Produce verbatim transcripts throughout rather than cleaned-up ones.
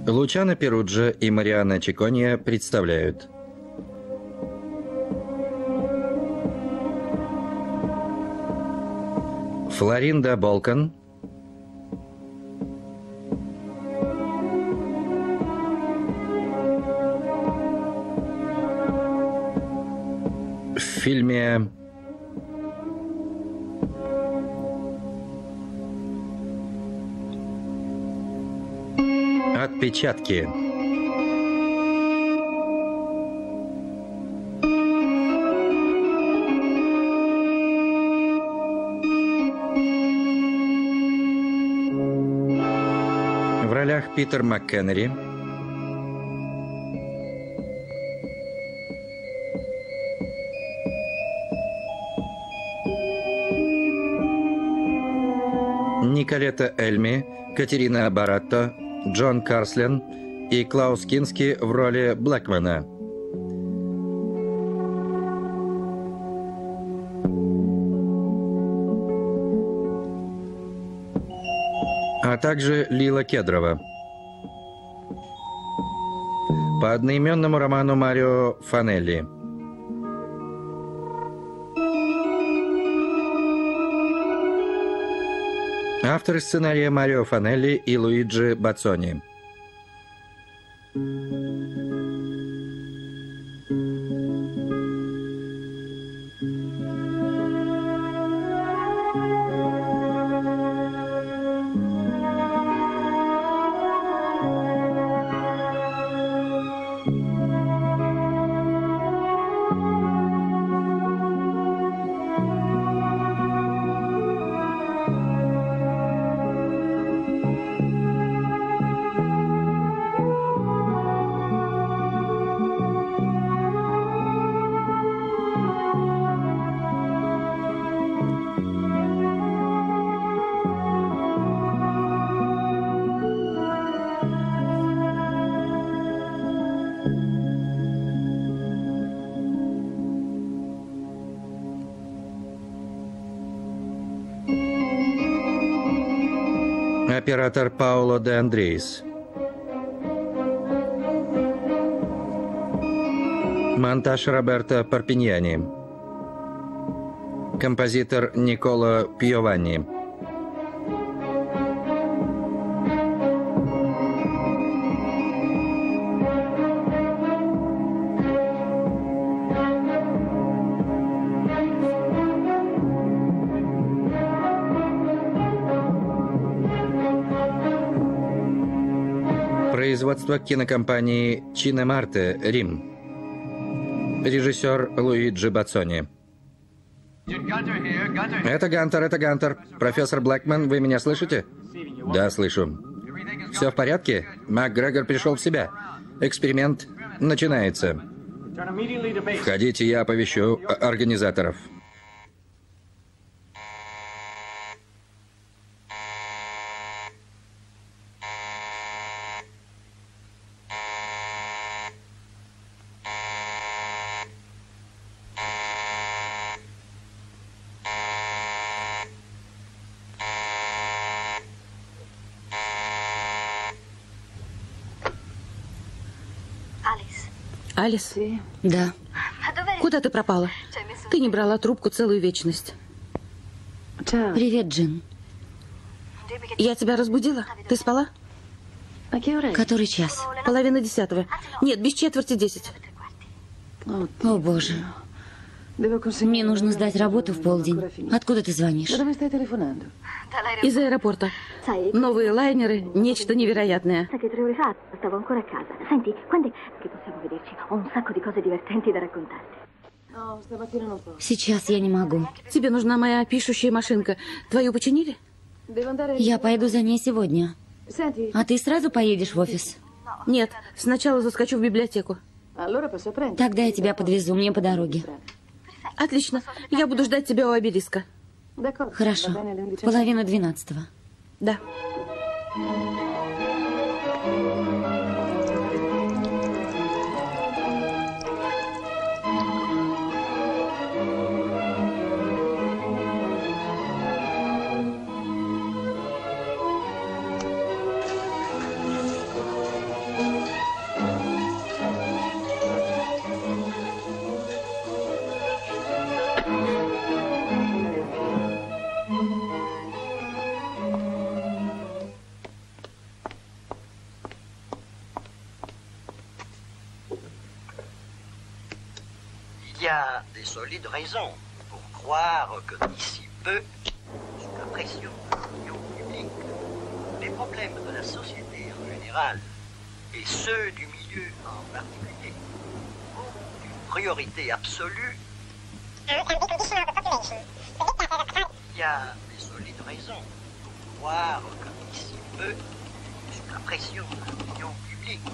Лучано Перуджа и Мариана Чиконья представляют. Флоринда Болкан, в фильме «Отпечатки». В ролях Питер МакКеннери, Николета Эльми, Катерина Баратто, Джон Карслен и Клаус Кински в роли Блэкмана. А также Лила Кедрова. По одноименному роману Марио Фанелли. Авторы сценария Марио Фанелли и Луиджи Бацони. Оператор Пауло де Андреис. Монтаж Роберто Парпиньяни. Композитор Николо Пьованни. Производство кинокомпании Чинемарте, Рим. Режиссер Луиджи Бацони. Это Гантер, это Гантер. Профессор Блэкман, вы меня слышите? Да, слышу. Все в порядке? МакГрегор пришел в себя. Эксперимент начинается. Входите, я оповещу организаторов. Алис? Да. Куда ты пропала? Ты не брала трубку целую вечность. Привет, Джин. Я тебя разбудила? Ты спала? Который час? Половина десятого. Нет, без четверти десять. О, боже. Мне нужно сдать работу в полдень. Откуда ты звонишь? Из аэропорта. Новые лайнеры, нечто невероятное. Сейчас я не могу. Тебе нужна моя пишущая машинка. Твою починили? Я пойду за ней сегодня. А ты сразу поедешь в офис? Нет, сначала заскочу в библиотеку. Тогда я тебя подвезу, мне по дороге. Отлично, я буду ждать тебя у обелиска. Хорошо, половина двенадцатого. Да. Il y a des solides raisons pour croire que d'ici peu, sous la pression de l'opinion publique, les problèmes de la société en général et ceux du milieu en particulier ont une priorité absolue. Il y a des solides raisons pour croire que d'ici peu, sous la pression de l'opinion publique,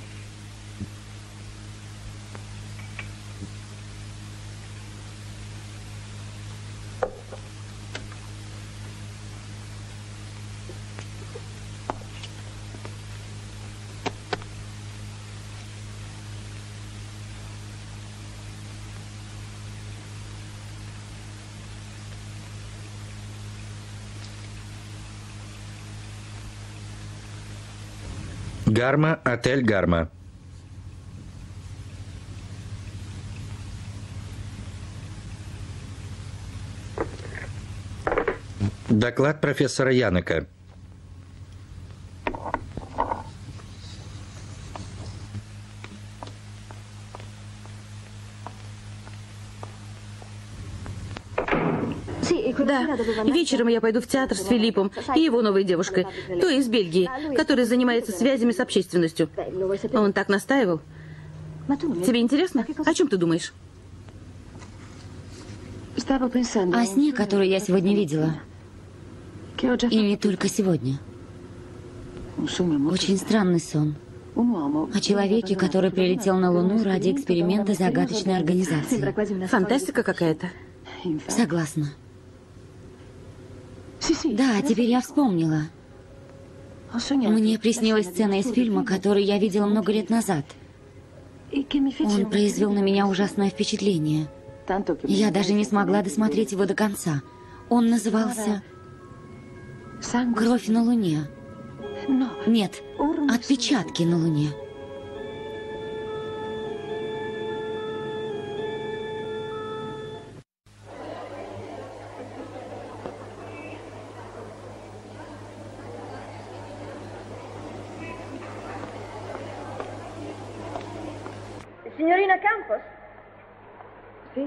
Гарма, отель Гарма. Доклад профессора Янока. Да, вечером я пойду в театр с Филиппом и его новой девушкой, той из Бельгии, которая занимается связями с общественностью. Он так настаивал. Тебе интересно? О чем ты думаешь? О сне, который я сегодня видела. И не только сегодня. Очень странный сон. О человеке, который прилетел на Луну ради эксперимента загадочной организации. Фантастика какая-то. Согласна. Да, теперь я вспомнила. Мне приснилась сцена из фильма, который я видела много лет назад. Он произвел на меня ужасное впечатление. Я даже не смогла досмотреть его до конца. Он назывался «Кровь на Луне». Нет, «Отпечатки на Луне». Signorina Campos? Sì.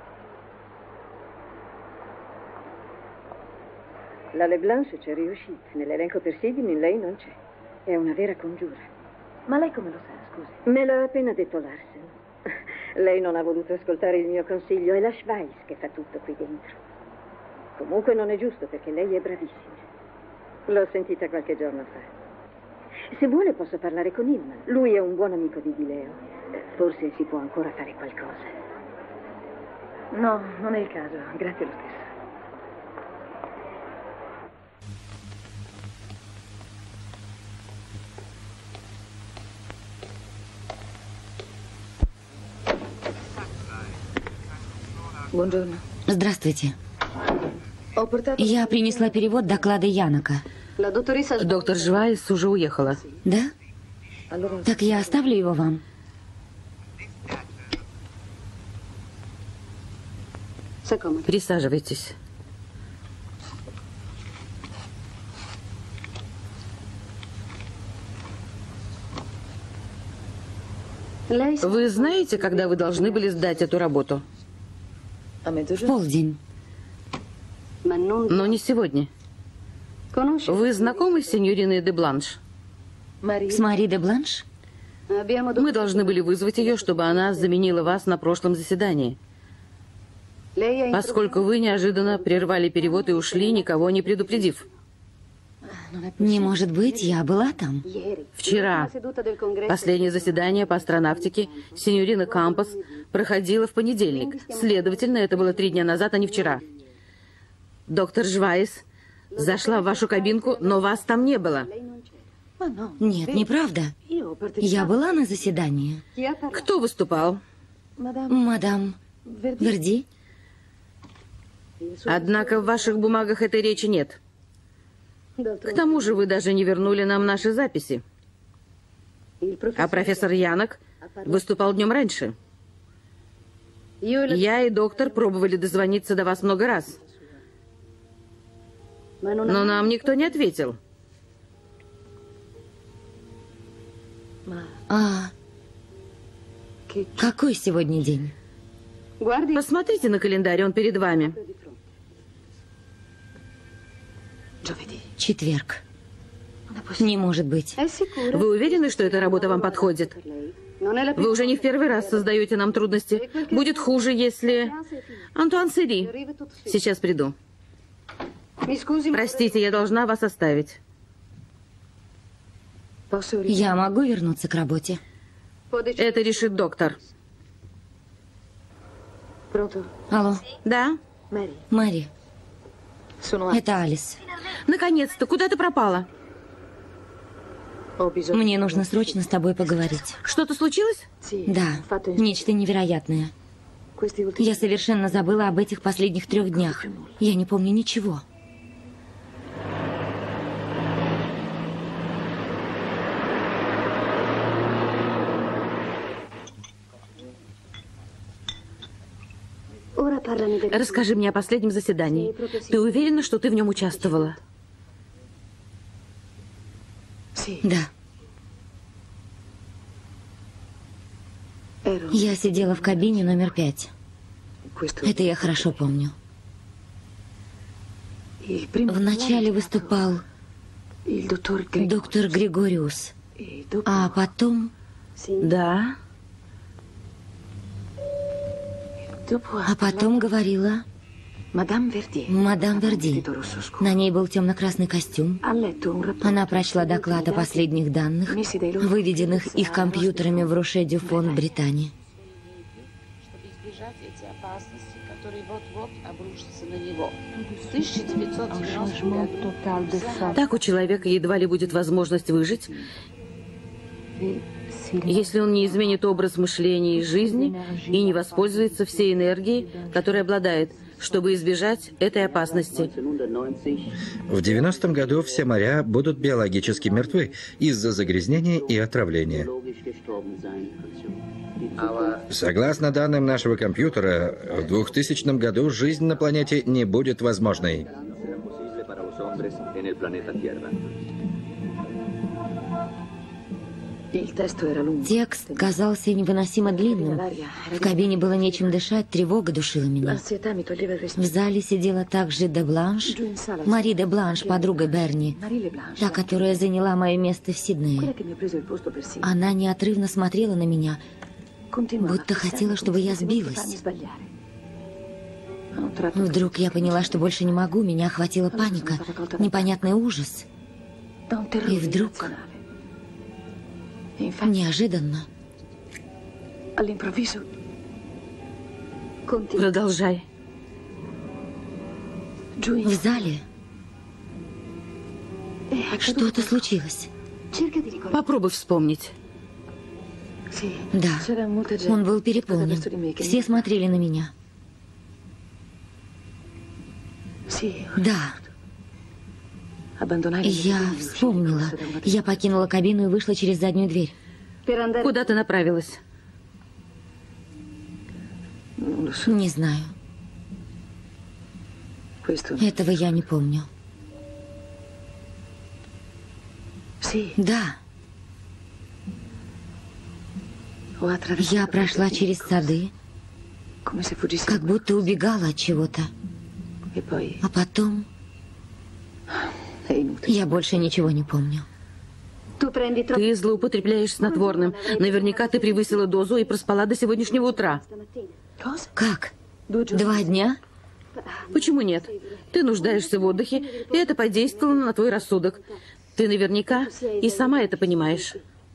La Leblanche c'è riuscita. Nell'elenco per Sidney lei non c'è. È una vera congiura. Ma lei come lo sa, scusi? Me l'ha appena detto Larsen. Lei non ha voluto ascoltare il mio consiglio. È la Schweiz che fa tutto qui dentro. Comunque non è giusto perché lei è bravissima. L'ho sentita qualche giorno fa. Se vuole posso parlare con Ilman. Lui è un buon amico di Dileo. Forse si può ancora fare qualcosa. No, non è il caso. Grazie lo stesso. Buongiorno. Здравствуйте. Я принесла перевод доклада Янока. Доктор Жвайс уже уехала. Да? Так я оставлю его вам. Присаживайтесь. Вы знаете, когда вы должны были сдать эту работу? В полдень. Но не сегодня. Вы знакомы с сеньориной де Бланш? С Мари де Бланш? Мы должны были вызвать ее, чтобы она заменила вас на прошлом заседании. Поскольку вы неожиданно прервали перевод и ушли, никого не предупредив. Не может быть, я была там. Вчера. Последнее заседание по астронавтике сеньорина Кампос проходило в понедельник. Следовательно, это было три дня назад, а не вчера. Доктор Жвайс зашла в вашу кабинку, но вас там не было. Нет, неправда. Я была на заседании. Кто выступал? Мадам Верди. Однако в ваших бумагах этой речи нет. К тому же вы даже не вернули нам наши записи. А профессор Янок выступал днем раньше. Я и доктор пробовали дозвониться до вас много раз. Но нам никто не ответил. А какой сегодня день? Посмотрите на календарь, он перед вами. Четверг. Не может быть. Вы уверены, что эта работа вам подходит? Вы уже не в первый раз создаете нам трудности. Будет хуже, если... Антуан Сери. Сейчас приду. Простите, я должна вас оставить. Я могу вернуться к работе? Это решит доктор. Алло. Да? Мэри. Это Алис. Наконец-то, куда ты пропала? Мне нужно срочно с тобой поговорить. Что-то случилось? Да, нечто невероятное. Я совершенно забыла об этих последних трех днях. Я не помню ничего. Расскажи мне о последнем заседании. Ты уверена, что ты в нем участвовала? Да. Я сидела в кабине номер пять. Это я хорошо помню. Вначале выступал доктор Григориус, а потом... Да. А потом говорила мадам Верди. Мадам Верди. На ней был темно-красный костюм. Она прочла доклад о последних данных, выведенных их компьютерами в Роше-Дюфон в Британии. Так у человека едва ли будет возможность выжить, если он не изменит образ мышления и жизни и не воспользуется всей энергией, которой обладает, чтобы избежать этой опасности. В девяностом году все моря будут биологически мертвы из-за загрязнения и отравления. Согласно данным нашего компьютера, в двухтысячном году жизнь на планете не будет возможной. Текст казался невыносимо длинным. В кабине было нечем дышать, тревога душила меня. В зале сидела также де Бланш, Мари де Бланш, подруга Берни, та, которая заняла мое место в Сиднее. Она неотрывно смотрела на меня, будто хотела, чтобы я сбилась. Вдруг я поняла, что больше не могу, меня охватила паника, непонятный ужас. И вдруг... Неожиданно. Продолжай. В зале что-то случилось. Попробуй вспомнить. Да, он был переполнен. Все смотрели на меня. Да. Я вспомнила. Я покинула кабину и вышла через заднюю дверь. Куда ты направилась? Не знаю. Этого я не помню. Да. Я прошла через сады, как будто убегала от чего-то. А потом... Я больше ничего не помню. Ты злоупотребляешь снотворным. Наверняка ты превысила дозу и проспала до сегодняшнего утра. Как? Два дня? Почему нет? Ты нуждаешься в отдыхе, и это подействовало на твой рассудок. Ты наверняка и сама это понимаешь.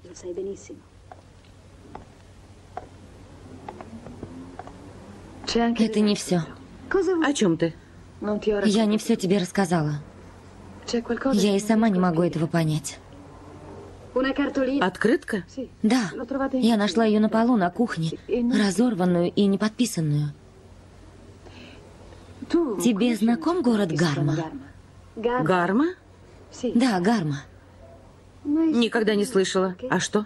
Это не все. О чем ты? Я не все тебе рассказала. Я и сама не могу этого понять. Открытка? Да. Я нашла ее на полу на кухне, разорванную и неподписанную. Тебе знаком город Гарма? Гарма? Да, Гарма. Никогда не слышала. А что?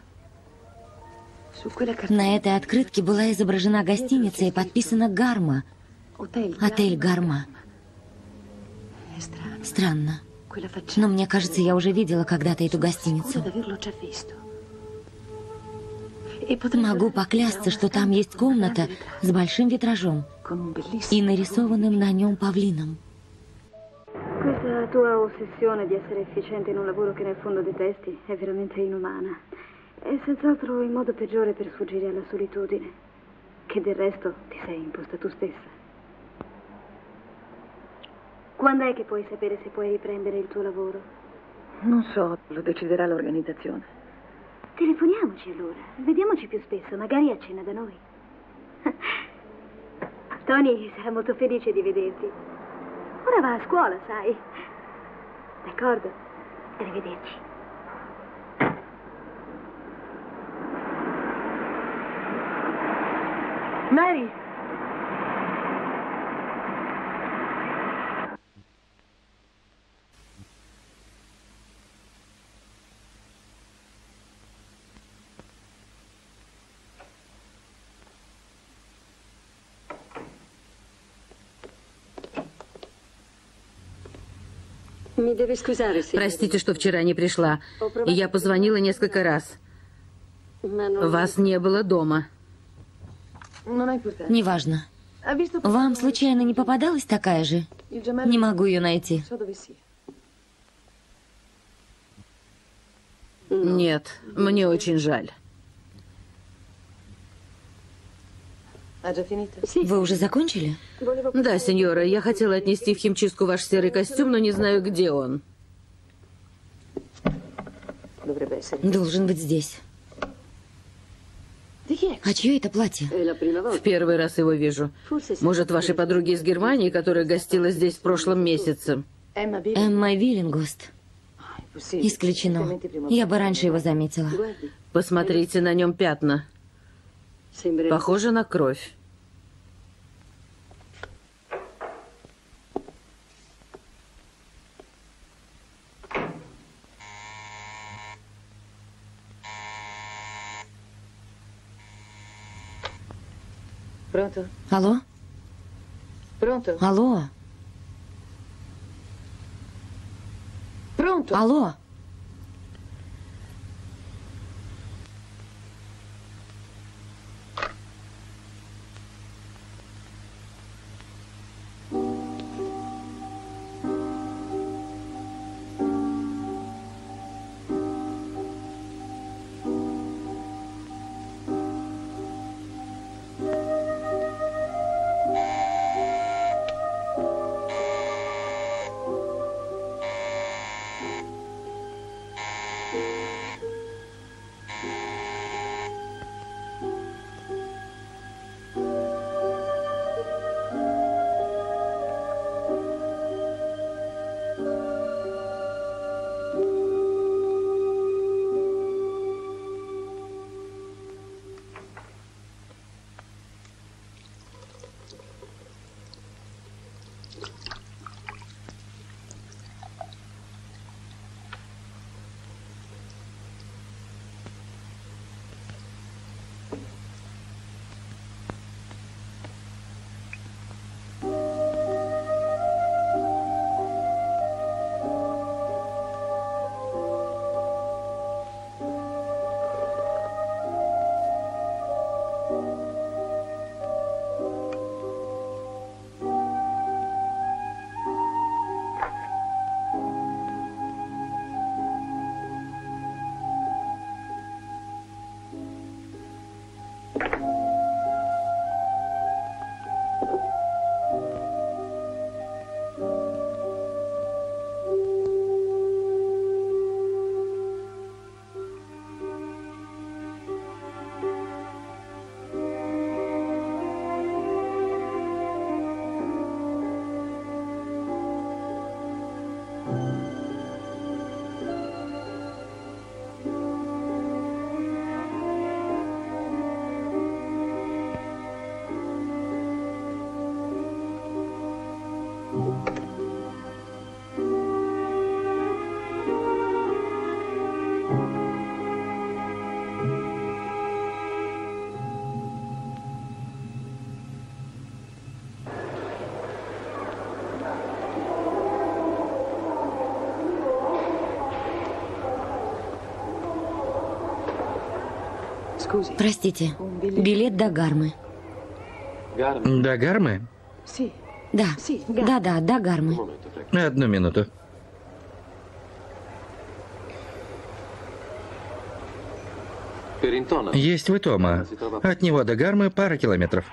На этой открытке была изображена гостиница и подписана Гарма. Отель Гарма. Странно. Но мне кажется, я уже видела когда-то эту гостиницу. Могу поклясться, что там есть комната с большим витражом и нарисованным на нем павлином. Questa tua ossessione di essere efficiente in un lavoro che nel fondo detesti è veramente inumana. È senz'altro il modo peggiore per sfuggire alla solitudine, che del resto ti sei imposta tu stessa. Quando è che puoi sapere se puoi riprendere il tuo lavoro? Non so, lo deciderà l'organizzazione. Telefoniamoci allora, vediamoci più spesso, magari a cena da noi. Tony sarà molto felice di vederti. Ora va a scuola, sai. D'accordo? Arrivederci. Mary! Простите, что вчера не пришла. Я позвонила несколько раз. Вас не было дома. Неважно. Вам случайно не попадалась такая же? Не могу ее найти. Нет, мне очень жаль. Вы уже закончили? Да, сеньора, я хотела отнести в химчистку ваш серый костюм, но не знаю, где он. Должен быть здесь. А чье это платье? В первый раз его вижу. Может, вашей подруги из Германии, которая гостила здесь в прошлом месяце? Эмма Виллингост. Исключено. Я бы раньше его заметила. Посмотрите, на нем пятна. Похоже на кровь. Алло? Алло? Алло? Простите, билет до Гармы. До Гармы? Да, да-да, до Гармы. Одну минуту. Есть в Итома. От него до Гармы пара километров.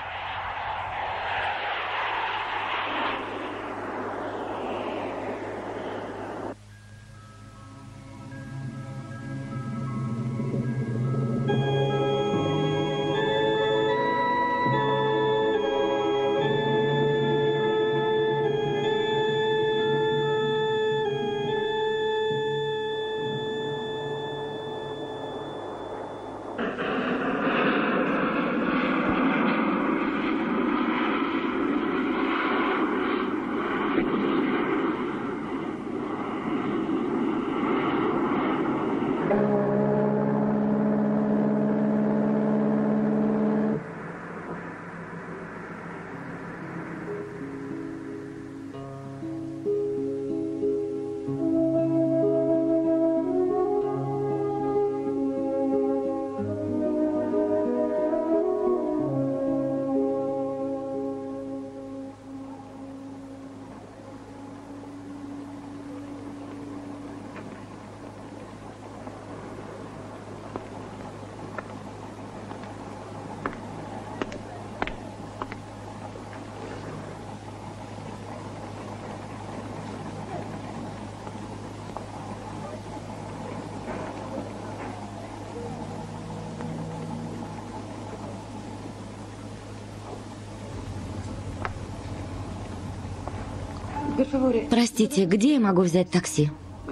Простите, где я могу взять такси?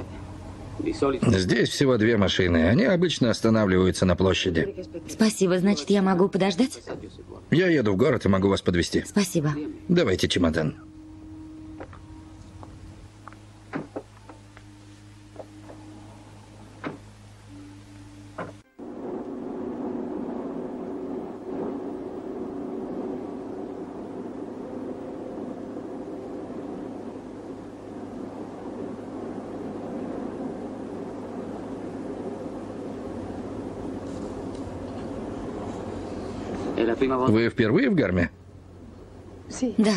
Здесь всего две машины. Они обычно останавливаются на площади. Спасибо, значит, я могу подождать? Я еду в город и могу вас подвезти. Спасибо. Давайте чемодан. Вы впервые в Гарме? Да.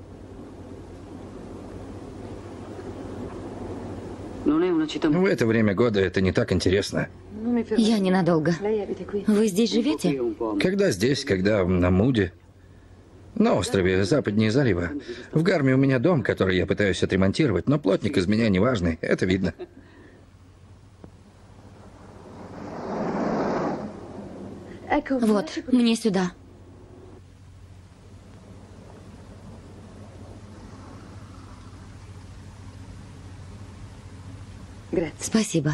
В это время года это не так интересно. Я ненадолго. Вы здесь живете? Когда здесь, когда на Муде. На острове, западнее залива. В Гарме у меня дом, который я пытаюсь отремонтировать, но плотник из меня неважный, это видно. Вот, мне сюда. Спасибо.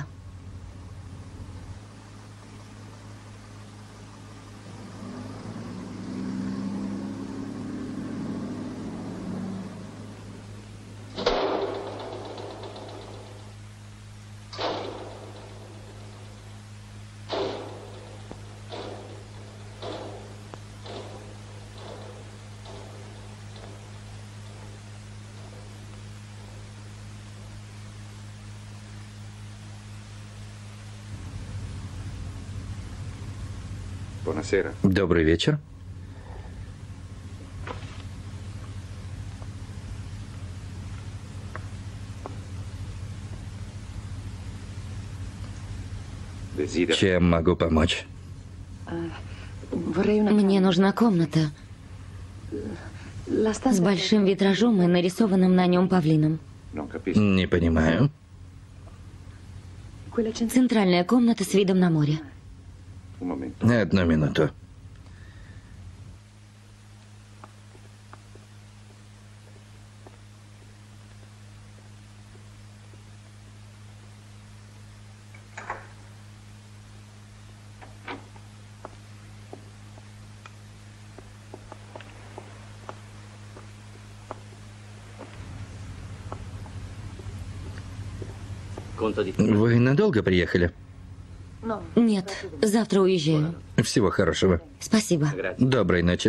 Добрый вечер. Чем могу помочь? Мне нужна комната с большим витражом и нарисованным на нем павлином. Не понимаю. Центральная комната с видом на море. Одну минуту. Вы надолго приехали? Нет, завтра уезжаю. Всего хорошего. Спасибо. Доброй ночи.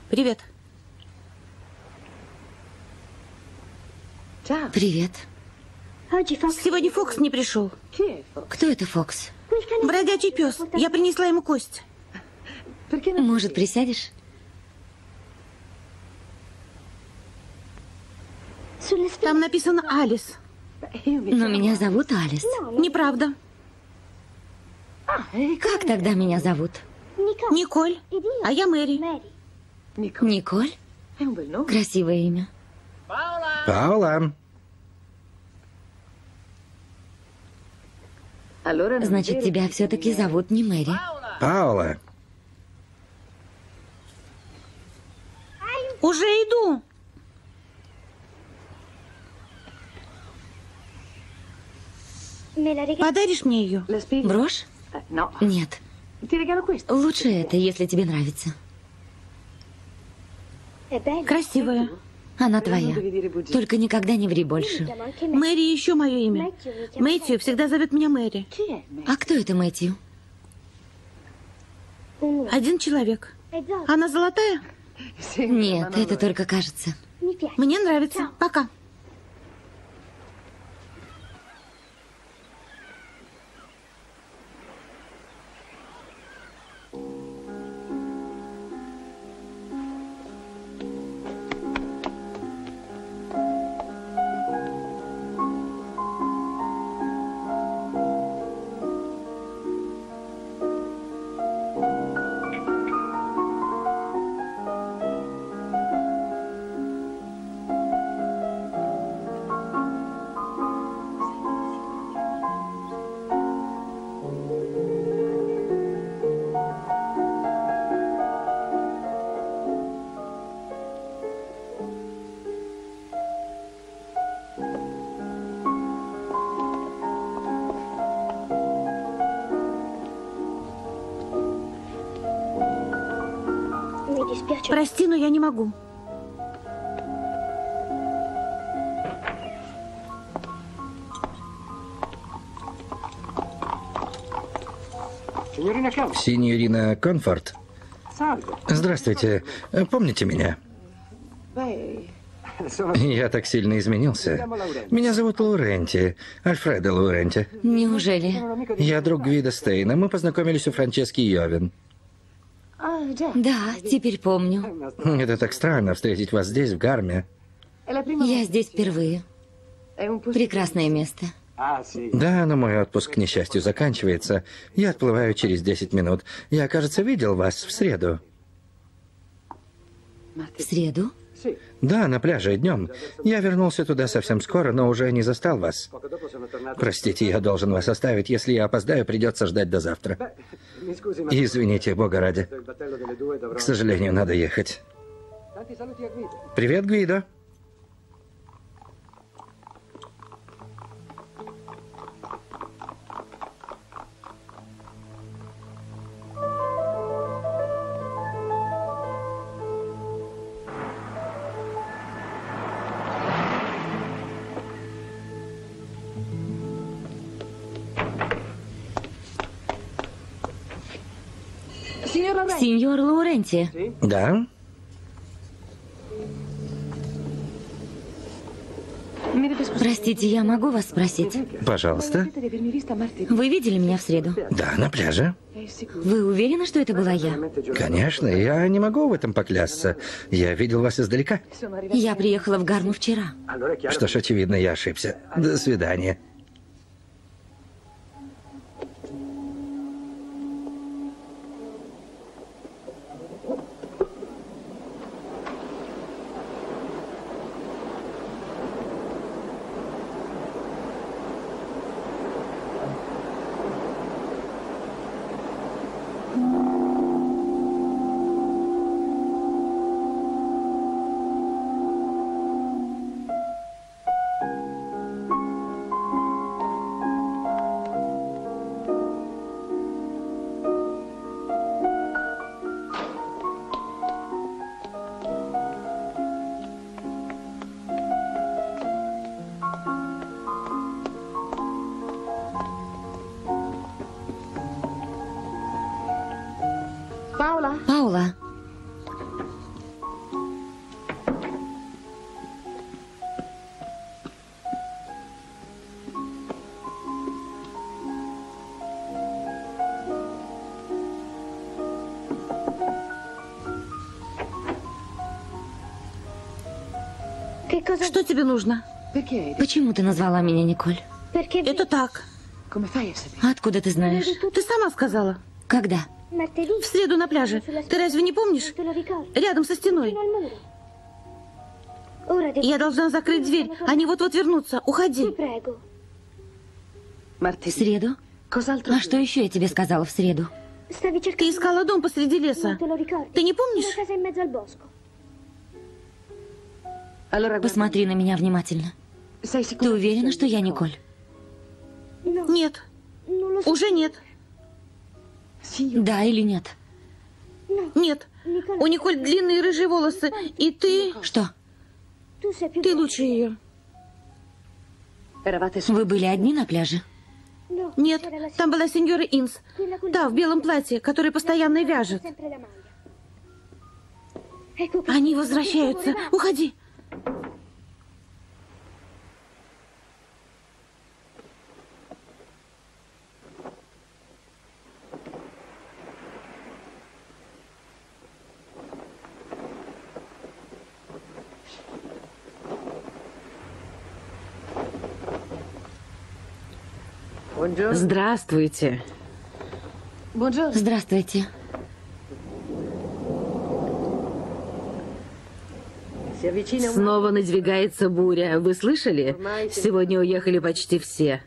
Привет. Привет. Сегодня Фокс не пришел. Кто это Фокс? Бродячий пес. Я принесла ему кость. Может, присядешь? Там написано Алис. Но меня зовут Алис. Неправда. Как тогда меня зовут? Николь. А я Мэри. Николь? Красивое имя. Паула. Значит, тебя все-таки зовут не Мэри. Паула. Уже иду. Подаришь мне ее? Брошь? Нет. Лучше это, если тебе нравится. Красивая. Она твоя. Только никогда не ври больше. Мэри еще мое имя. Мэтью всегда зовет меня Мэри. А кто это Мэтью? Один человек. Она золотая? Нет, это только кажется. Мне нравится. Пока. Прости, но я не могу. Синьорина Конфорт. Здравствуйте. Помните меня? Я так сильно изменился. Меня зовут Лауренти. Альфредо Лауренти. Неужели? Я друг Гвидо Стейна. Мы познакомились у Франчески Йовен. Да, теперь помню. Это так странно встретить вас здесь, в Гарме. Я здесь впервые. Прекрасное место. Да, но мой отпуск, к несчастью, заканчивается. Я отплываю через десять минут. Я, кажется, видел вас в среду. В среду? Да, на пляже днем. Я вернулся туда совсем скоро, но уже не застал вас. Простите, я должен вас оставить. Если я опоздаю, придется ждать до завтра. Извините, бога ради. К сожалению, надо ехать. Привет, Гвидо. Сеньор Лауренти. Да? Простите, я могу вас спросить? Пожалуйста. Вы видели меня в среду? Да, на пляже. Вы уверены, что это была я? Конечно, я не могу в этом поклясться. Я видел вас издалека. Я приехала в Гарму вчера. Что ж, очевидно, я ошибся. До свидания. Что тебе нужно? Почему ты назвала меня Николь? Это так. Откуда ты знаешь? Ты сама сказала. Когда? В среду на пляже. Ты разве не помнишь? Рядом со стеной. Я должна закрыть дверь. Они вот-вот вернутся. Уходи. В среду? А что еще я тебе сказала в среду? Ты искала дом посреди леса. Ты не помнишь? Посмотри на меня внимательно. Ты уверена, что я Николь? Нет. Уже нет. Да или нет? Нет. У Николь длинные рыжие волосы. И ты... Что? Ты лучше ее. Вы были одни на пляже? Нет, там была сеньора Инс. Та, в белом платье, которая постоянно вяжет. Они возвращаются. Уходи. Здравствуйте. Здравствуйте. Снова надвигается буря. Вы слышали? Сегодня уехали почти все.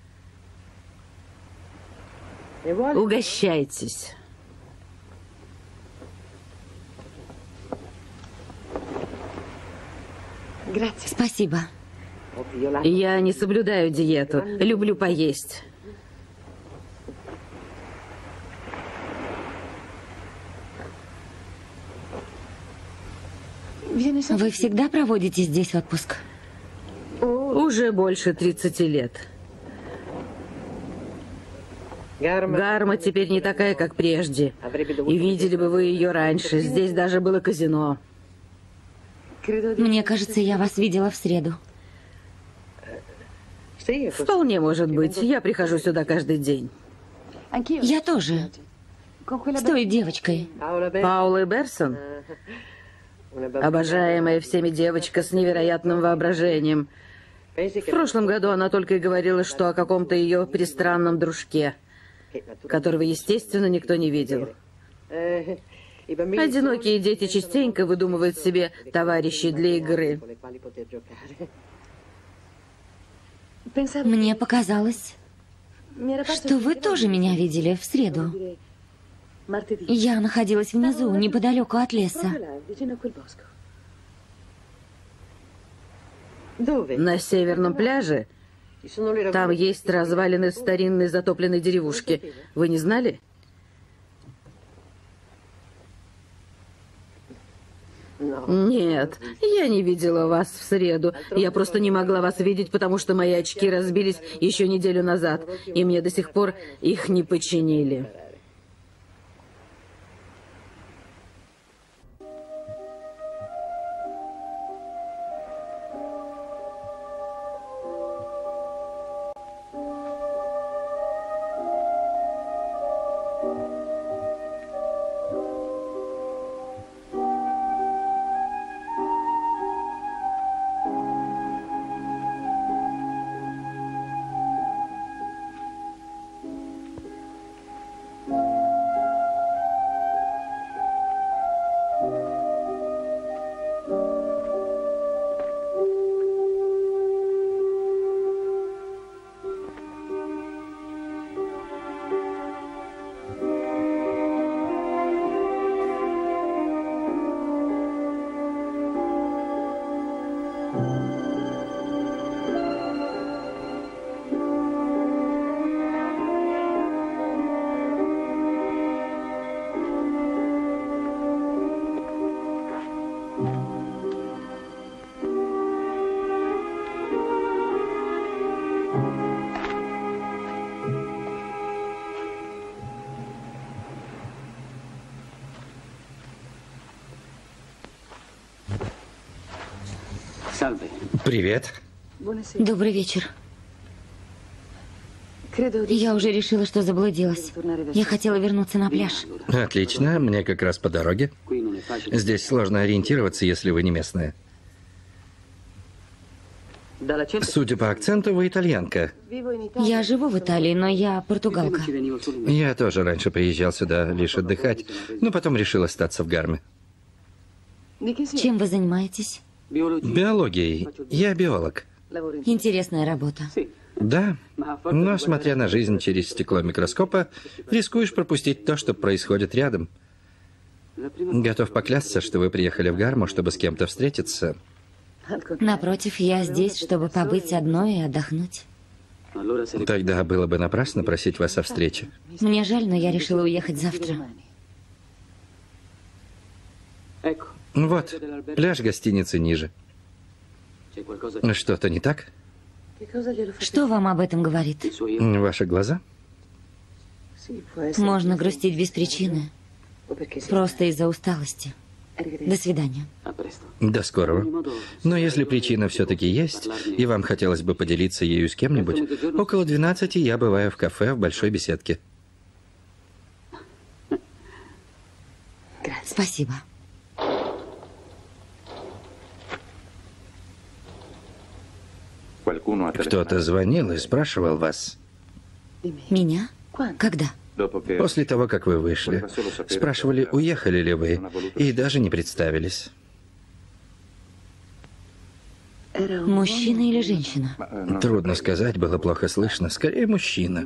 Угощайтесь. Спасибо. Я не соблюдаю диету. Люблю поесть. Вы всегда проводите здесь отпуск? Уже больше тридцати лет. Гарма теперь не такая, как прежде. И видели бы вы ее раньше. Здесь даже было казино. Мне кажется, я вас видела в среду. Вполне может быть. Я прихожу сюда каждый день. Я тоже. С той девочкой. Паулой Берсон? Обожаемая всеми девочка с невероятным воображением. В прошлом году она только и говорила, что о каком-то ее пристранном дружке, которого, естественно, никто не видел. Одинокие дети частенько выдумывают себе товарищей для игры. Мне показалось, что вы тоже меня видели в среду. Я находилась внизу, неподалеку от леса. На северном пляже? Там есть развалины старинной затопленной деревушки. Вы не знали? Нет, я не видела вас в среду. Я просто не могла вас видеть, потому что мои очки разбились еще неделю назад, и мне до сих пор их не починили. Привет. Добрый вечер. Я уже решила, что заблудилась. Я хотела вернуться на пляж. Отлично, мне как раз по дороге. Здесь сложно ориентироваться, если вы не местная. Судя по акценту, вы итальянка. Я живу в Италии, но я португалка. Я тоже раньше приезжал сюда лишь отдыхать, но потом решил остаться в Гарме. Чем вы занимаетесь? Биологией. Я биолог. Интересная работа. Да, но, смотря на жизнь через стекло микроскопа, рискуешь пропустить то, что происходит рядом. Готов поклясться, что вы приехали в Гарму, чтобы с кем-то встретиться. Напротив, я здесь, чтобы побыть одной и отдохнуть. Тогда было бы напрасно просить вас о встрече. Мне жаль, но я решила уехать завтра. Вот, пляж гостиницы ниже. Что-то не так? Что вам об этом говорит? Ваши глаза? Можно грустить без причины. Просто из-за усталости. До свидания. До скорого. Но если причина все-таки есть, и вам хотелось бы поделиться ею с кем-нибудь, около двенадцати я бываю в кафе в Большой Беседке. Спасибо. Кто-то звонил и спрашивал вас. Меня? Когда? После того, как вы вышли. Спрашивали, уехали ли вы, и даже не представились. Мужчина или женщина? Трудно сказать, было плохо слышно. Скорее, мужчина.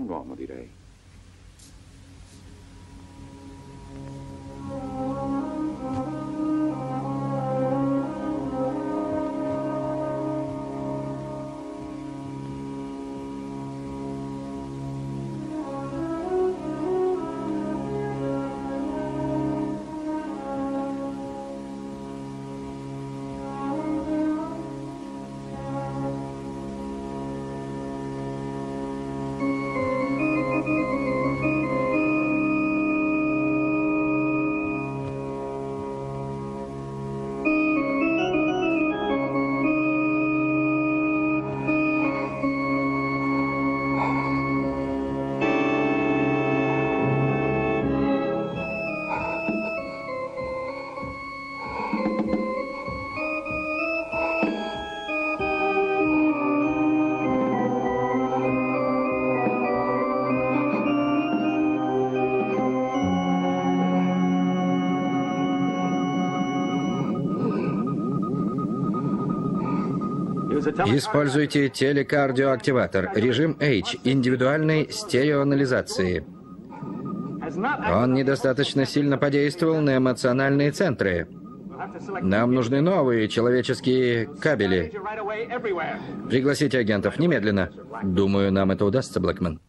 Используйте телекардиоактиватор. Режим H. Индивидуальной стереоанализации. Он недостаточно сильно подействовал на эмоциональные центры. Нам нужны новые человеческие кабели. Пригласите агентов немедленно. Думаю, нам это удастся, Блэкман.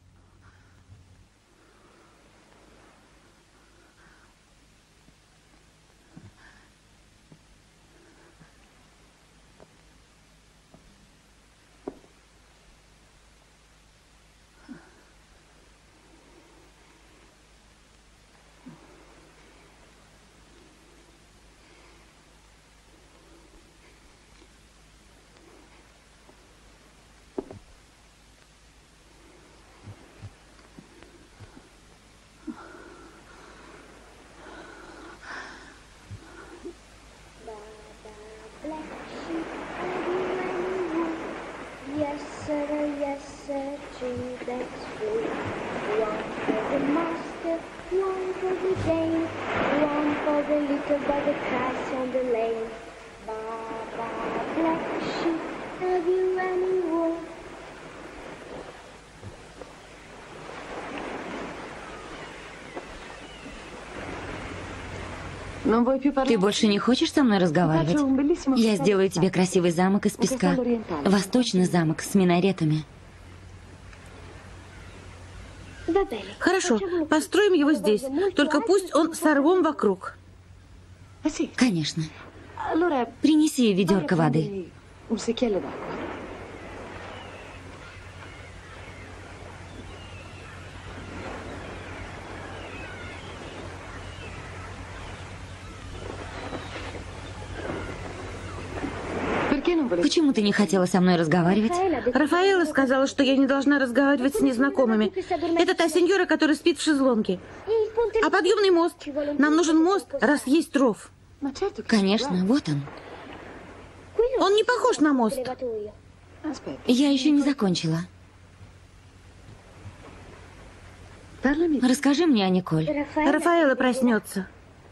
Ты больше не хочешь со мной разговаривать? Я сделаю тебе красивый замок из песка. Восточный замок с минаретами. Хорошо, построим его здесь. Только пусть он с рвом вокруг. Конечно. Принеси ведерко воды. Почему ты не хотела со мной разговаривать? Рафаэла сказала, что я не должна разговаривать с незнакомыми. Это та сеньора, которая спит в шезлонге. А подъемный мост? Нам нужен мост, раз есть ров. Конечно, вот он. Он не похож на мост. Я еще не закончила. Расскажи мне о Николь. Рафаэлла проснется.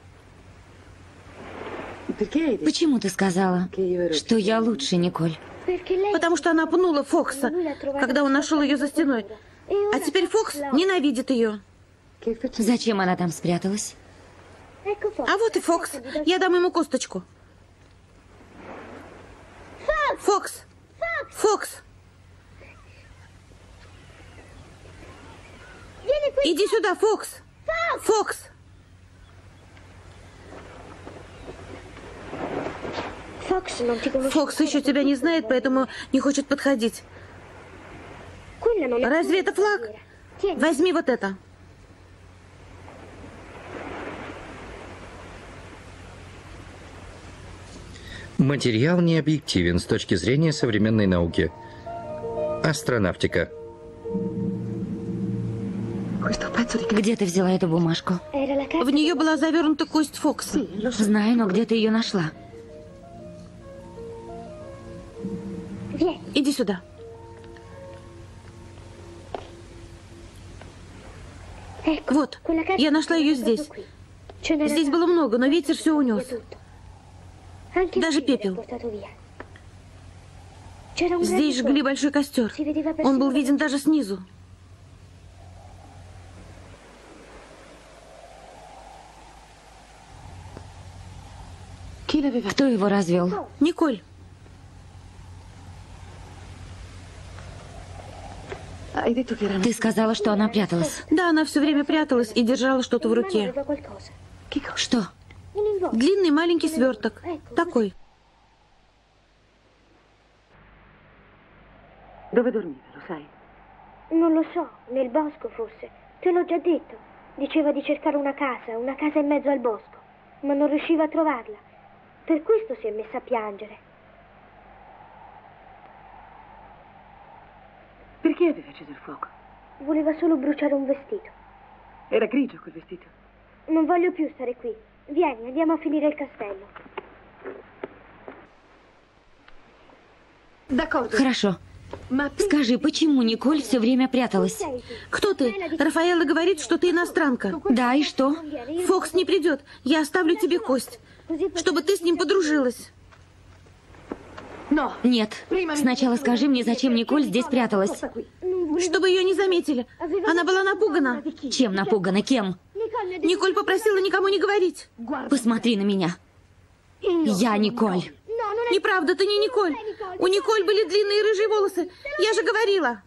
Почему ты сказала, что я лучше Николь? Потому что она пнула Фокса, когда он нашел ее за стеной. А теперь Фокс ненавидит ее. Зачем она там спряталась? А вот и Фокс. Я дам ему косточку. Фокс! Фокс! Иди сюда, Фокс! Фокс! Фокс еще тебя не знает, поэтому не хочет подходить. Разве это флаг? Возьми вот это. Материал не объективен с точки зрения современной науки. Астронавтика. Где ты взяла эту бумажку? В нее была завернута кость Фокса. Знаю, но где ты ее нашла? Иди сюда. Вот, я нашла ее здесь. Здесь было много, но ветер все унес. Даже пепел. Здесь жгли большой костер. Он был виден даже снизу. Кто его развел? Николь. Ты сказала, что она пряталась. Да, она все время пряталась и держала что-то в руке. Что? Длинный маленький сверток. Такой. Dove dormiva, lo sai? Non lo so, nel bosco forse. Te l'ho già detto. Diceva di cercare una casa, una casa in mezzo al bosco, ma non riusciva a trovarla. Per questo si è messa a piangere. Perché aveva acceso il fuoco? Voleva solo bruciare un vestito. Era grigio quel vestito. Non voglio più stare qui. Vieni, andiamo a finire il castello. Хорошо. Скажи, почему Николь все время пряталась? Кто ты? Рафаэлла говорит, что ты иностранка. Да, и что? Фокс не придет. Я оставлю тебе кость, чтобы ты с ним подружилась. Нет. Сначала скажи мне, зачем Николь здесь пряталась. Чтобы ее не заметили. Она была напугана. Чем напугана? Кем? Николь попросила никому не говорить. Посмотри на меня. Я Николь. Неправда, ты не Николь. У Николь были длинные рыжие волосы. Я же говорила.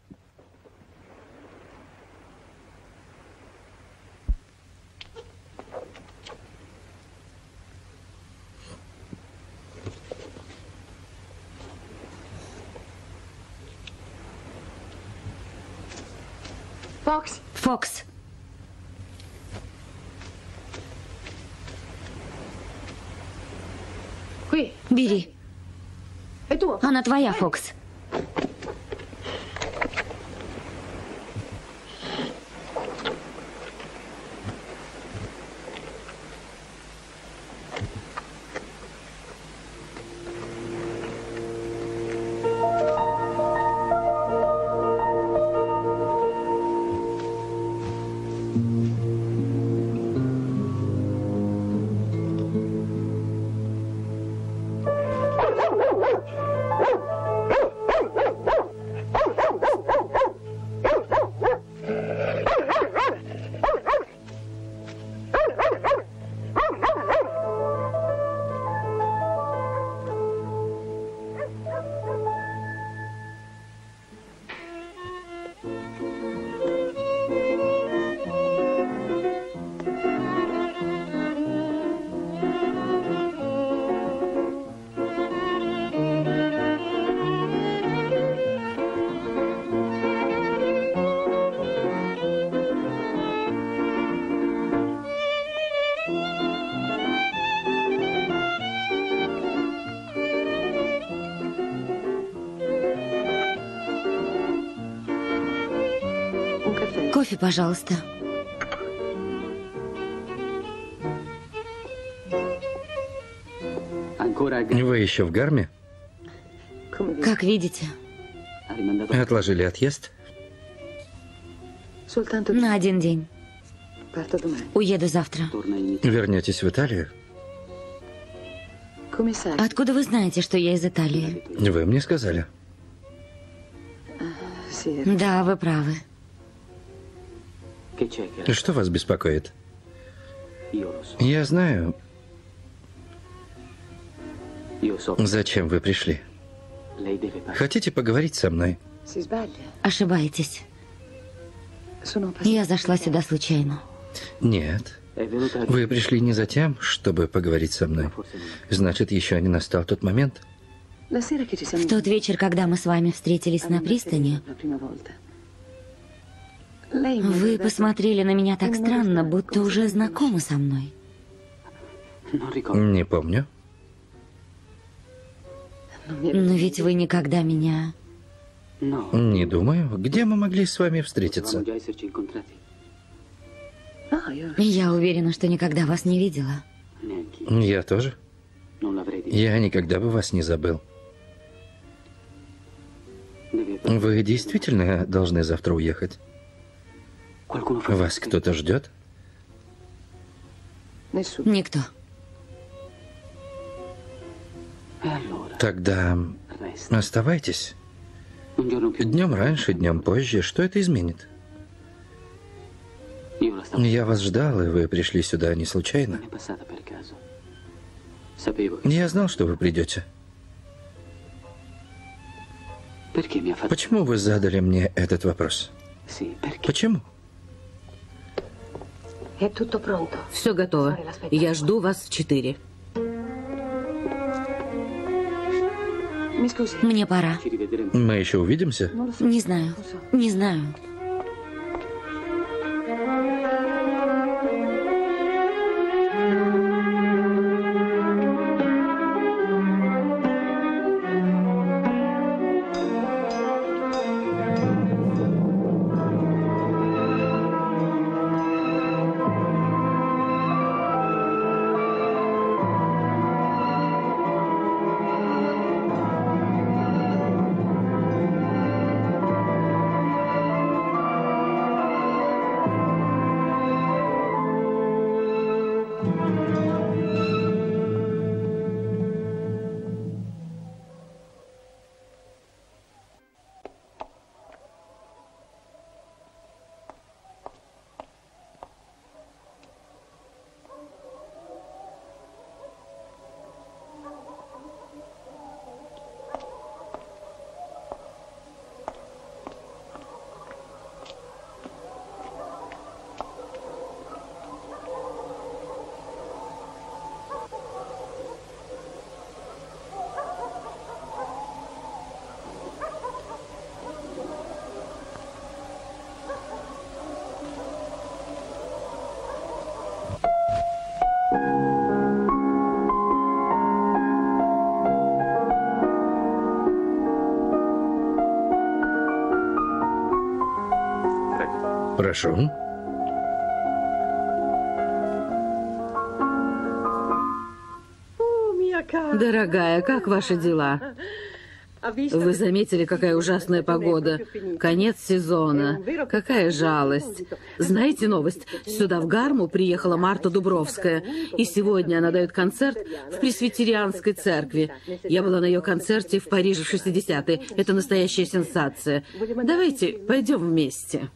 Фокс. Фокс. Бери. Она твоя, Фокс. Кофе, пожалуйста. Вы еще в гарме? Как видите. Отложили отъезд? На один день. Уеду завтра. Вернетесь в Италию? Откуда вы знаете, что я из Италии? Вы мне сказали. Да, вы правы. Что вас беспокоит? Я знаю. Зачем вы пришли? Хотите поговорить со мной? Ошибаетесь. Я зашла сюда случайно. Нет. Вы пришли не за тем, чтобы поговорить со мной. Значит, еще не настал тот момент. В тот вечер, когда мы с вами встретились на пристани, вы посмотрели на меня так странно, будто уже знакомы со мной. Не помню. Но ведь вы никогда меня... Не думаю. Где мы могли с вами встретиться? Я уверена, что никогда вас не видела. Я тоже. Я никогда бы вас не забыл. Вы действительно должны завтра уехать? Вас кто-то ждет? Никто. Тогда оставайтесь. Днем раньше, днем позже. Что это изменит? Я вас ждал, и вы пришли сюда не случайно. Я знал, что вы придете. Почему вы задали мне этот вопрос? Почему? Все готово. Я жду вас в четыре. Мне пора. Мы еще увидимся? Не знаю. Не знаю. Прошу. Дорогая, как ваши дела? Вы заметили, какая ужасная погода? Конец сезона. Какая жалость. Знаете новость? Сюда, в Гарму, приехала Марта Дубровская. И сегодня она дает концерт в Пресвитерианской церкви. Я была на ее концерте в Париже в шестидесятые. Это настоящая сенсация. Давайте пойдем вместе.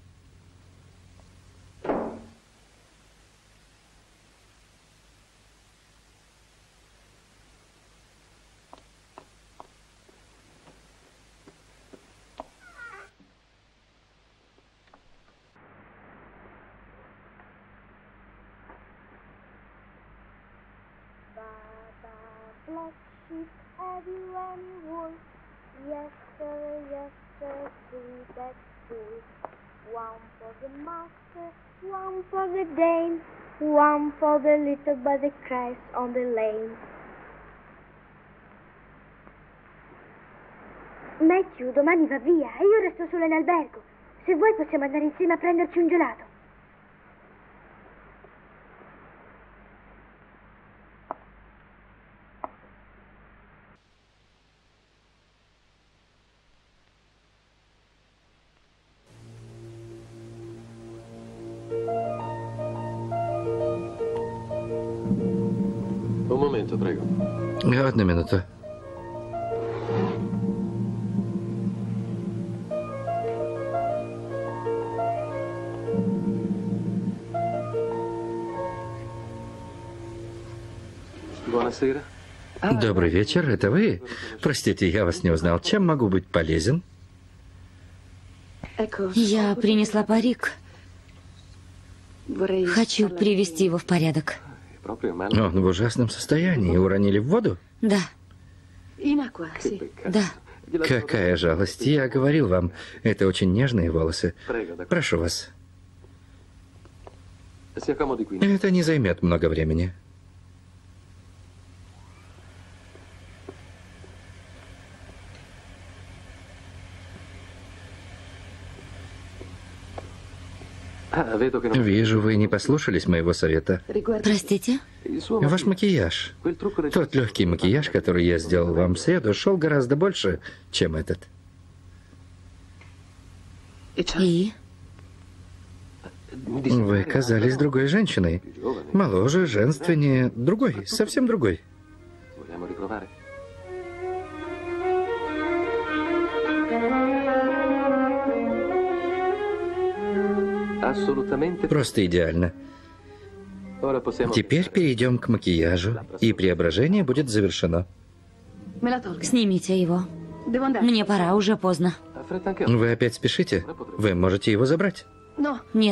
Black sheep, have you any wool? Yes, sir, yes, sir, three bags full. One for the master, one for the dame, one for the little but that cries on the lane. Matthew domani va via e io resto sola in albergo. Se vuoi possiamo andare insieme a prenderci un gelato. Одну минуту. Добрый вечер, это вы? Простите, я вас не узнал. Чем могу быть полезен? Я принесла парик. Хочу привести его в порядок. Он в ужасном состоянии. Уронили в воду? Да. Да. Какая жалость. Я говорил вам, это очень нежные волосы. Прошу вас. Это не займет много времени. Вижу, вы не послушались моего совета. Простите? Ваш макияж. Тот легкий макияж, который я сделал вам в среду, шел гораздо больше, чем этот. И? Вы казались другой женщиной. Моложе, женственнее, другой, совсем другой. Просто идеально. Теперь перейдем к макияжу, и преображение будет завершено. Снимите его. Мне пора, уже поздно. Вы опять спешите? Вы можете его забрать. Нет.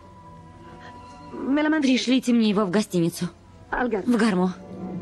Пришлите мне его в гостиницу. В Гарму.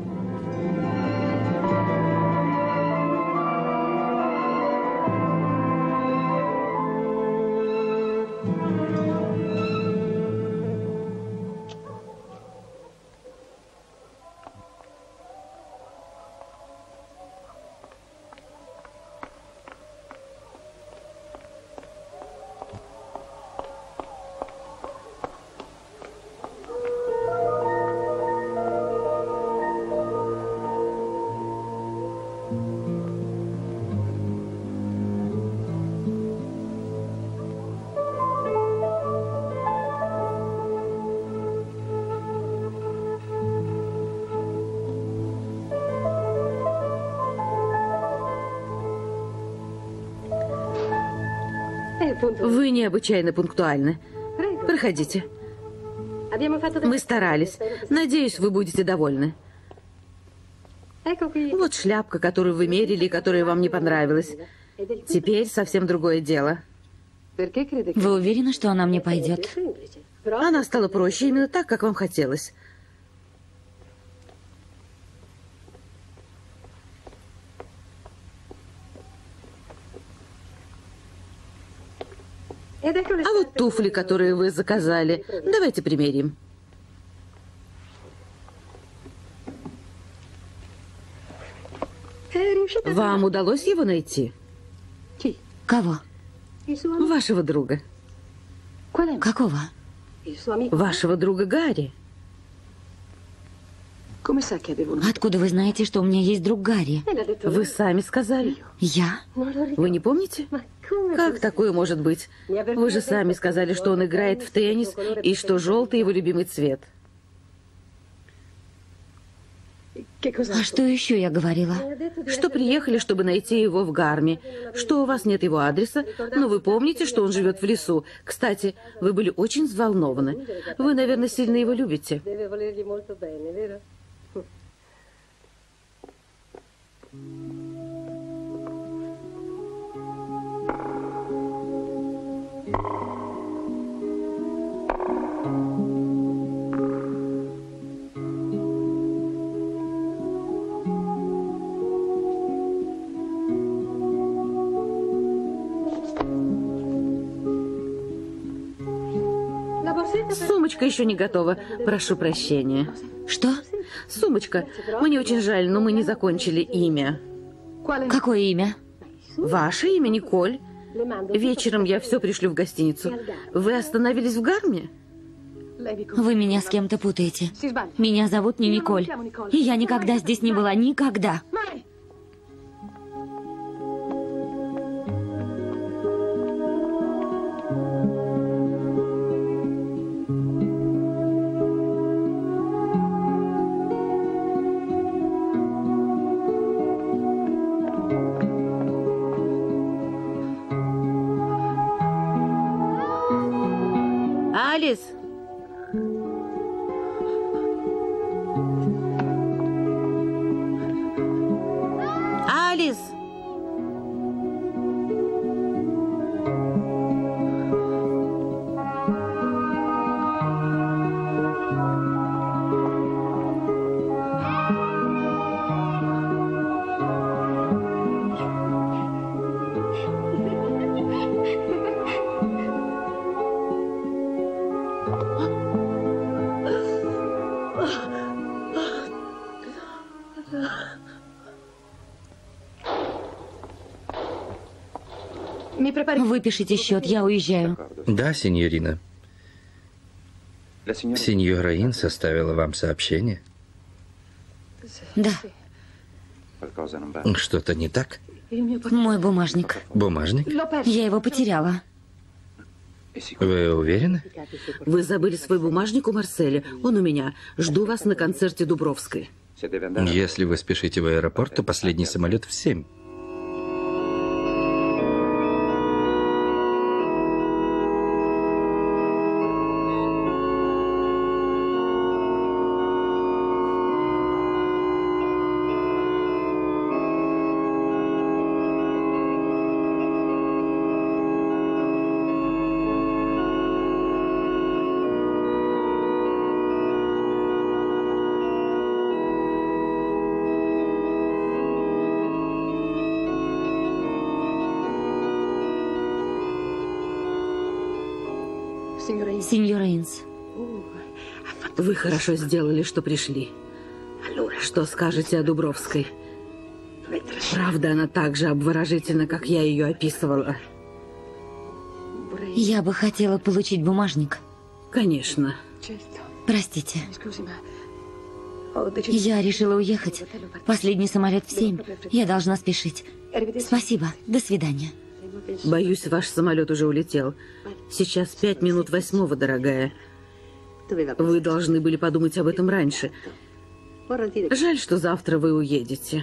Вы необычайно пунктуальны. Проходите. Мы старались. Надеюсь, вы будете довольны. Вот шляпка, которую вы мерили и которая вам не понравилась. Теперь совсем другое дело. Вы уверены, что она мне пойдет? Она стала проще именно так, как вам хотелось. А вот туфли, которые вы заказали, давайте примерим. Вам удалось его найти? Кого? Вашего друга. Какого? Вашего друга Гарри. Откуда вы знаете, что у меня есть друг Гарри? Вы сами сказали. Я? Вы не помните? Как такое может быть? Вы же сами сказали, что он играет в теннис и что желтый его любимый цвет. А что еще я говорила? Что приехали, чтобы найти его в Гарме. Что у вас нет его адреса, но вы помните, что он живет в лесу. Кстати, вы были очень взволнованы. Вы, наверное, сильно его любите. Сумочка еще не готова. Прошу прощения. Что? Сумочка. Мне очень жаль, но мы не закончили имя. Какое имя? Ваше имя, Николь. Вечером я все пришлю в гостиницу. Вы остановились в Гарме? Вы меня с кем-то путаете. Меня зовут не Николь. И я никогда здесь не была. Никогда. Выпишите счет, я уезжаю. Да, сеньорина. Сеньора Ин составила вам сообщение? Да. Что-то не так? Мой бумажник. Бумажник? Я его потеряла. Вы уверены? Вы забыли свой бумажник у Марселя. Он у меня. Жду вас на концерте Дубровской. Если вы спешите в аэропорт, то последний самолет в семь. Сеньора Инс. Вы хорошо сделали, что пришли. Что скажете о Дубровской? Правда, она так же обворожительна, как я ее описывала? Я бы хотела получить бумажник. Конечно. Простите. Я решила уехать. Последний самолет в семь. Я должна спешить. Спасибо. До свидания. Боюсь, ваш самолет уже улетел. Сейчас пять минут восьмого, дорогая. Вы должны были подумать об этом раньше. Жаль, что завтра вы уедете.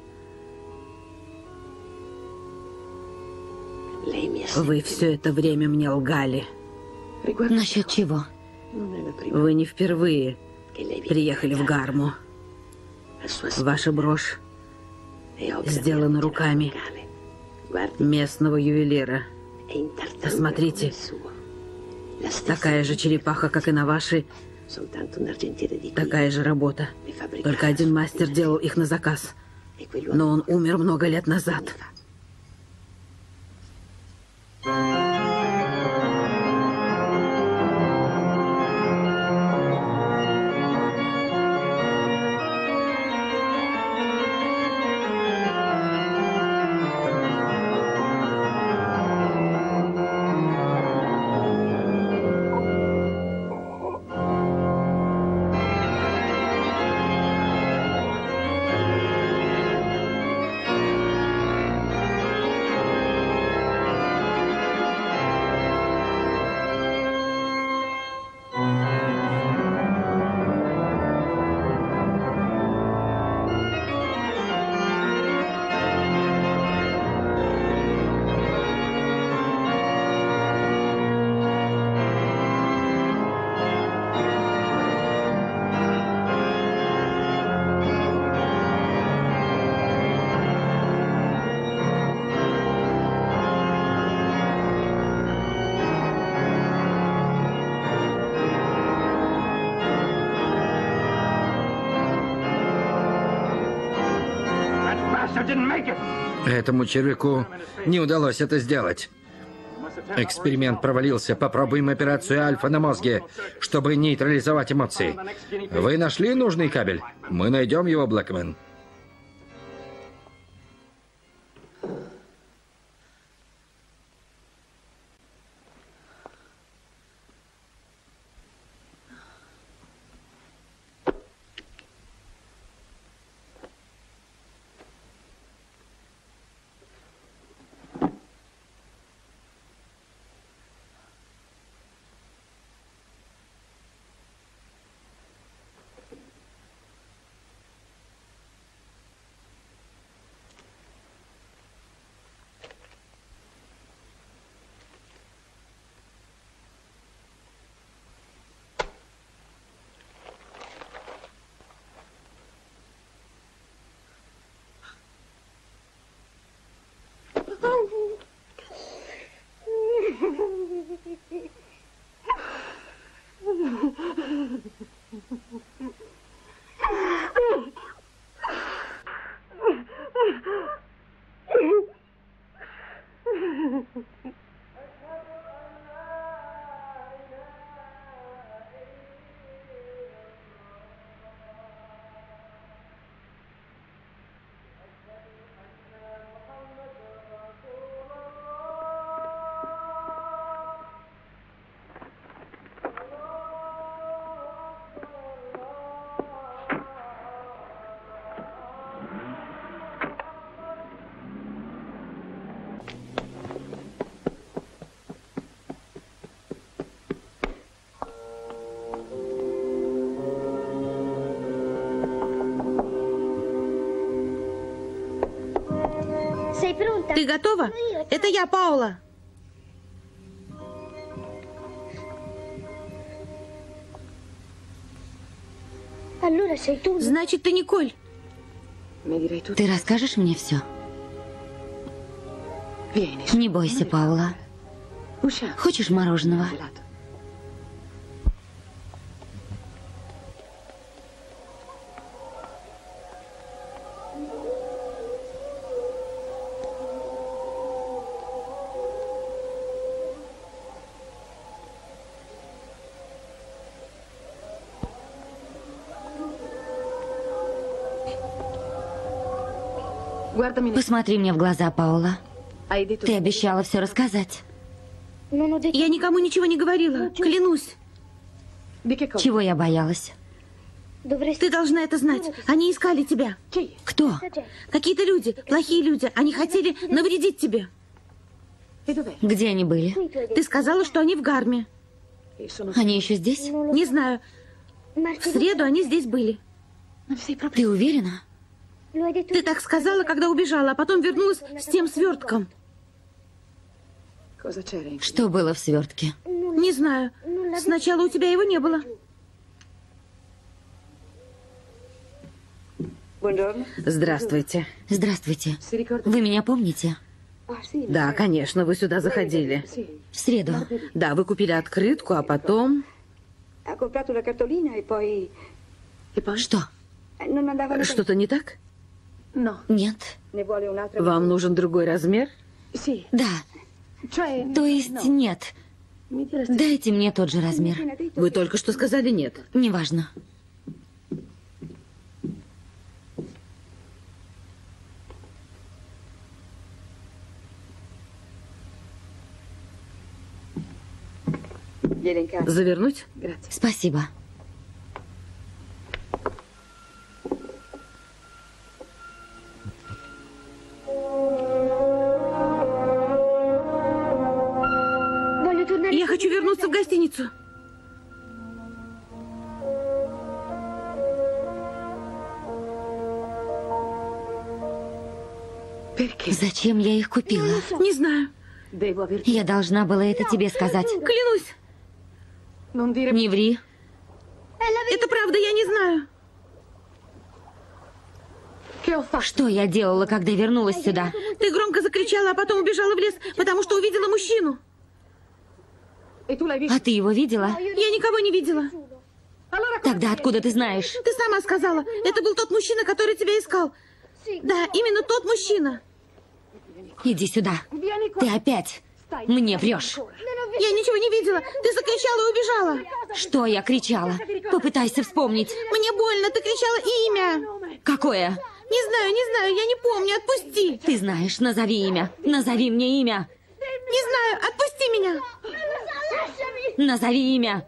Вы все это время мне лгали. Насчет чего? Вы не впервые приехали в Гарму. Ваша брошь сделана руками местного ювелира. Посмотрите. Такая же черепаха, как и на вашей. Такая же работа. Только один мастер делал их на заказ. Но он умер много лет назад. Этому червяку не удалось это сделать. Эксперимент провалился. Попробуем операцию Альфа на мозге, чтобы нейтрализовать эмоции. Вы нашли нужный кабель? Мы найдем его, Блэкмен. Ты готова? Это я, Паула. Значит, ты Николь. Ты расскажешь мне все? Не бойся, Паула. Хочешь мороженого? Посмотри мне в глаза, Паула. Ты обещала все рассказать. Я никому ничего не говорила, клянусь. Чего я боялась? Ты должна это знать. Они искали тебя. Кто? Какие-то люди, плохие люди. Они хотели навредить тебе. Где они были? Ты сказала, что они в Гарме. Они еще здесь? Не знаю. В среду они здесь были. Ты уверена? Ты так сказала, когда убежала, а потом вернулась с тем свертком. Что было в свертке? Не знаю. Сначала у тебя его не было. Здравствуйте. Здравствуйте. Вы меня помните? Да, конечно, вы сюда заходили. В среду. Да, вы купили открытку, а потом... Что? Что-то не так? Нет. Вам нужен другой размер? Да. То есть нет. Дайте мне тот же размер. Вы только что сказали нет. Неважно. Завернуть? Спасибо. Я хочу вернуться в гостиницу. Зачем я их купила? Не знаю. Я должна была это тебе сказать. Клянусь. Не ври. Это правда, я не знаю. Что я делала, когда вернулась сюда? Ты громко закричала, а потом убежала в лес, потому что увидела мужчину. А ты его видела? Я никого не видела. Тогда откуда ты знаешь? Ты сама сказала. Это был тот мужчина, который тебя искал. Да, именно тот мужчина. Иди сюда. Ты опять мне врешь. Я ничего не видела. Ты закричала и убежала. Что я кричала? Попытайся вспомнить. Мне больно. Ты кричала имя. Какое? Не знаю, не знаю. Я не помню. Отпусти. Ты знаешь, назови имя. Назови мне имя. Не знаю. Отпусти меня. Назови имя.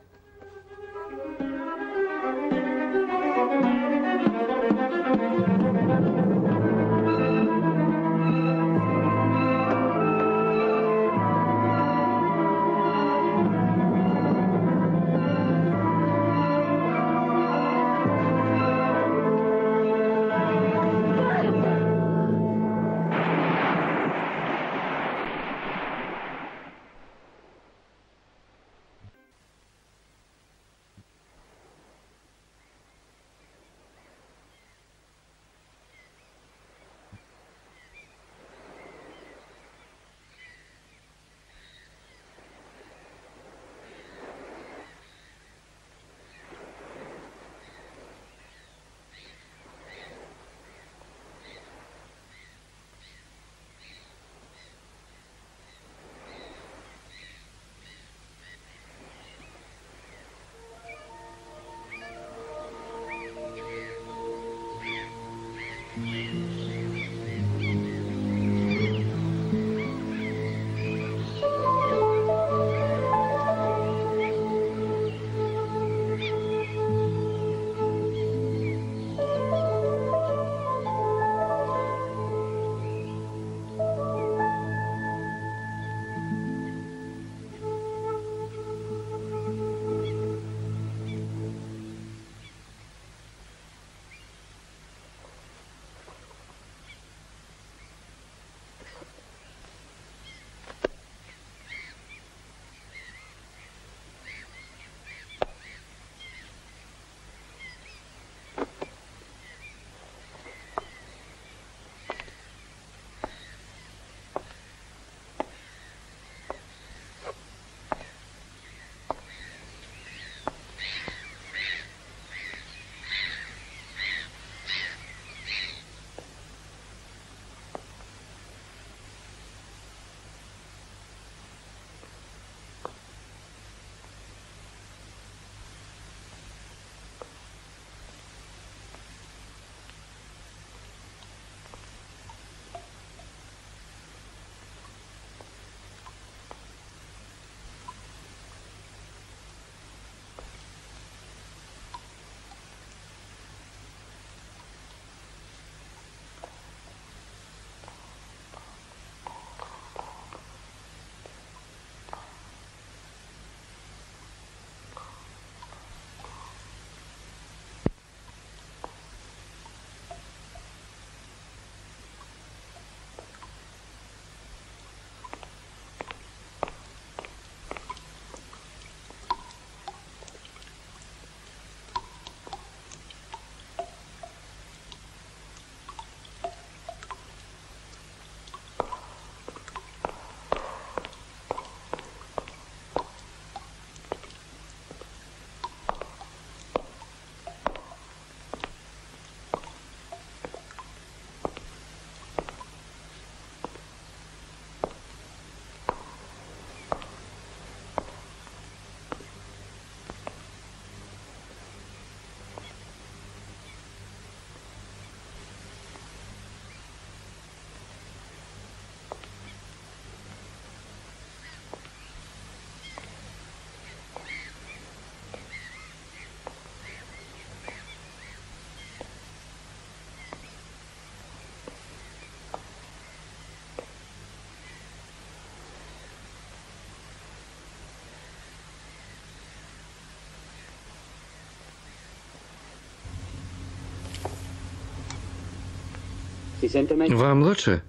Вам лучше?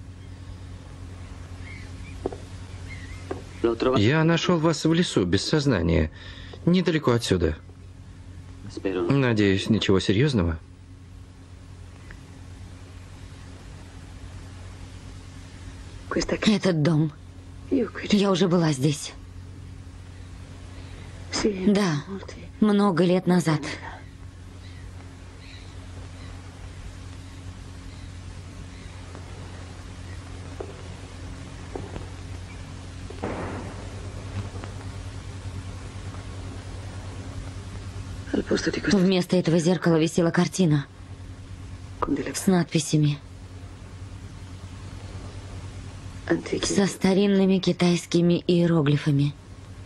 Я нашел вас в лесу, без сознания, недалеко отсюда. Надеюсь, ничего серьезного? Этот дом. Я уже была здесь. Да, много лет назад. Вместо этого зеркала висела картина с надписями, со старинными китайскими иероглифами.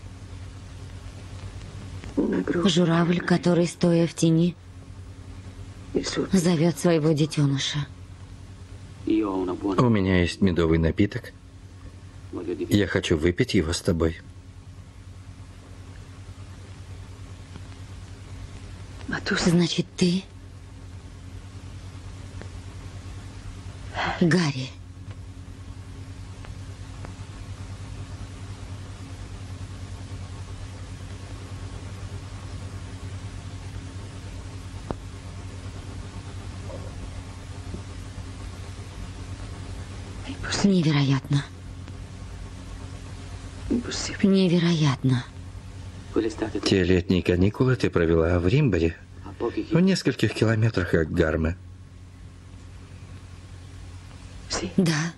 Журавль, который, стоя в тени, зовет своего детеныша. У меня есть медовый напиток. Я хочу выпить его с тобой. Значит, ты Гарри. Невероятно. Невероятно. Те летние каникулы ты провела в Римборе, в нескольких километрах от Гармы. Да.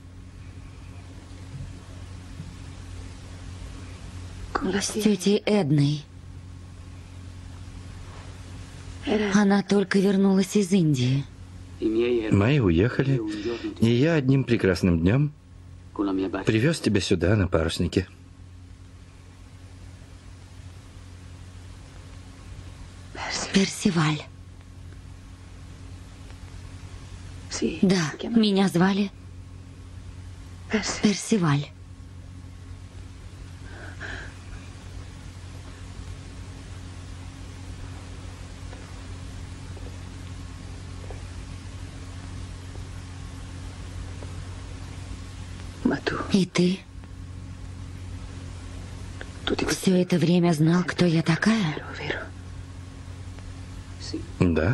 С тетей Эдной. Она только вернулась из Индии. Мои уехали, и я одним прекрасным днем привез тебя сюда на паруснике. Персиваль. Да, меня звали Персиваль. И ты все это время знал, кто я такая? Да.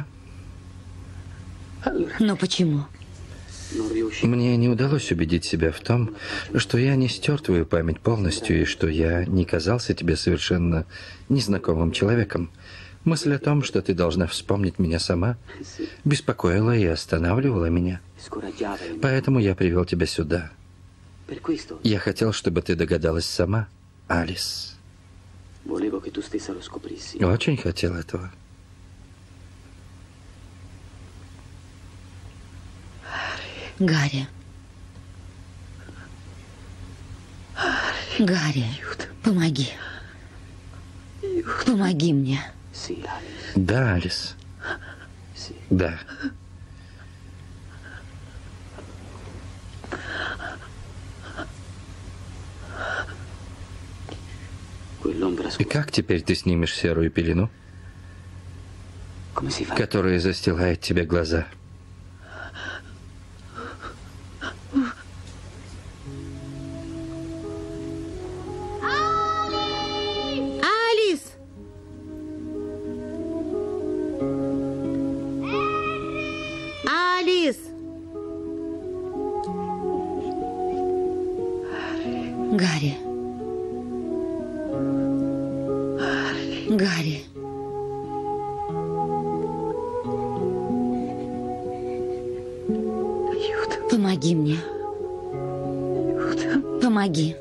Но почему? Мне не удалось убедить себя в том, что я не стер твою память полностью, и что я не казался тебе совершенно незнакомым человеком. Мысль о том, что ты должна вспомнить меня сама, беспокоила и останавливала меня. Поэтому я привел тебя сюда. Я хотел, чтобы ты догадалась сама, Алис. Очень хотел этого. Гарри. Гарри, помоги. Помоги мне. Да, Алис. Да. И как теперь ты снимешь серую пелену, которая застилает тебе глаза? Алис! Алис! Гарри. Гарри. Помоги мне. Помоги.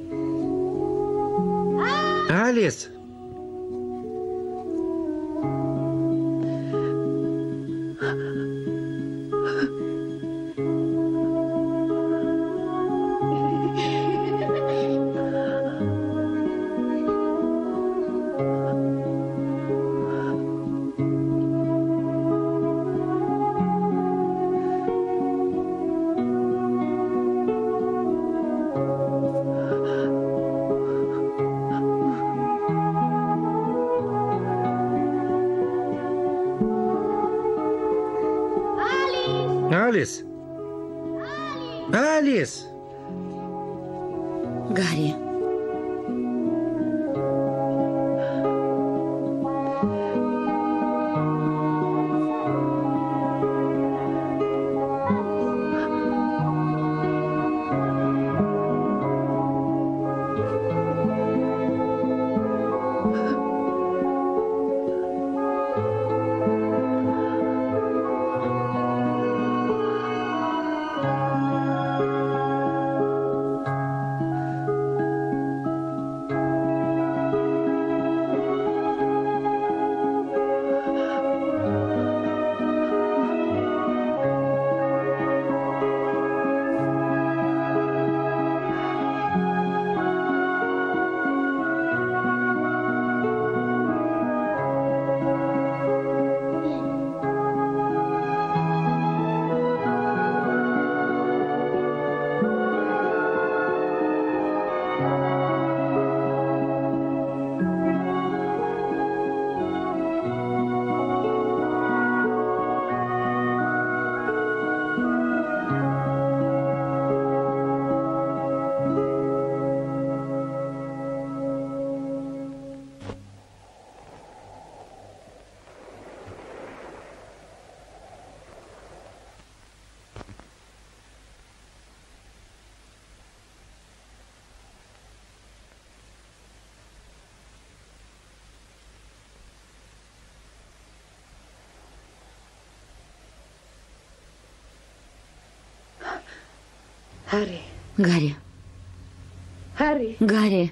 Алис! Алис! Алис! Гарри. Harry. Гарри. Harry. Гарри.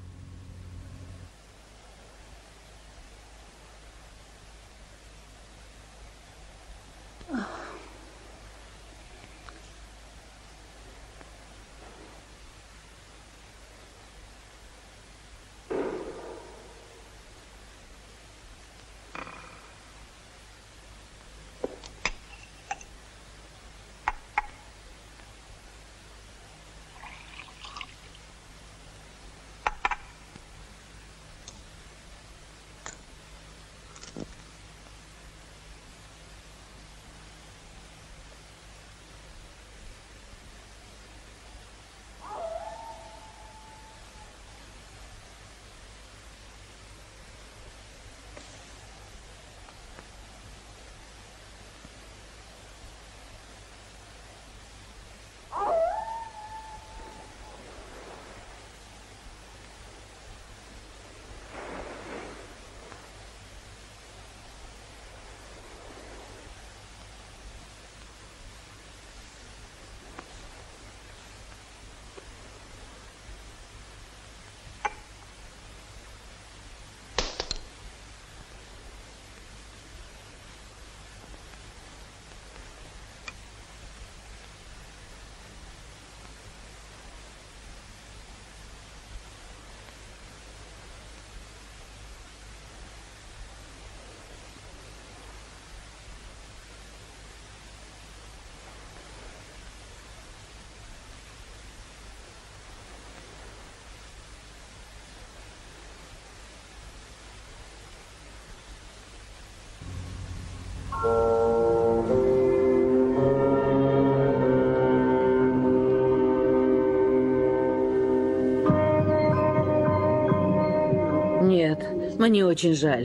Нет, мне очень жаль.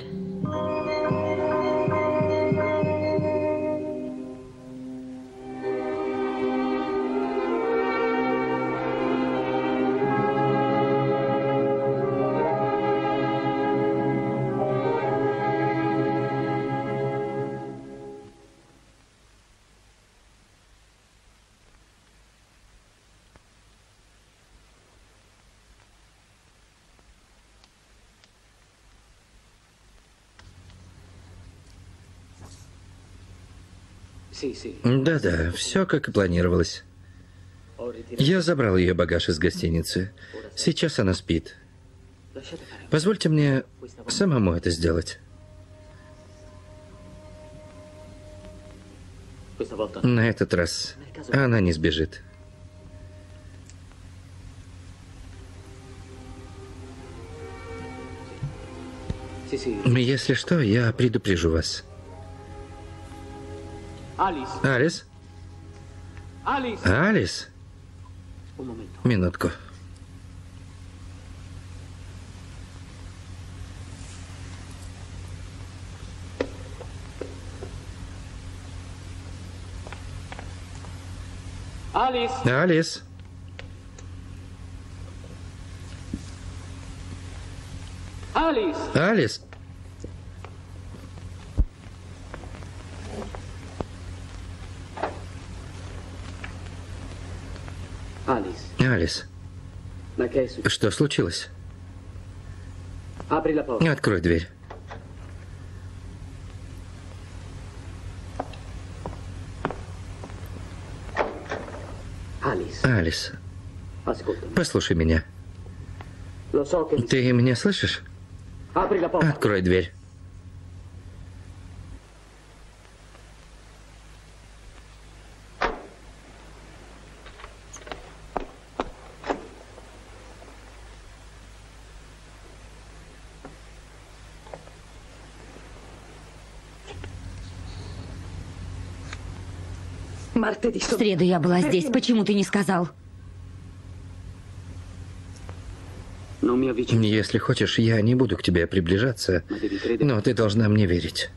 Да-да, все как и планировалось. Я забрал ее багаж из гостиницы. Сейчас она спит. Позвольте мне самому это сделать. На этот раз она не сбежит. Если что, я предупрежу вас. Алис? Алис? Минутку. Алис! Алис! Алис! Алис! Алис! Алис! Что случилось? Открой дверь. Алис, послушай меня. Ты меня слышишь? Открой дверь. В среду я была здесь. Почему ты не сказал? Если хочешь, я не буду к тебе приближаться, но ты должна мне верить.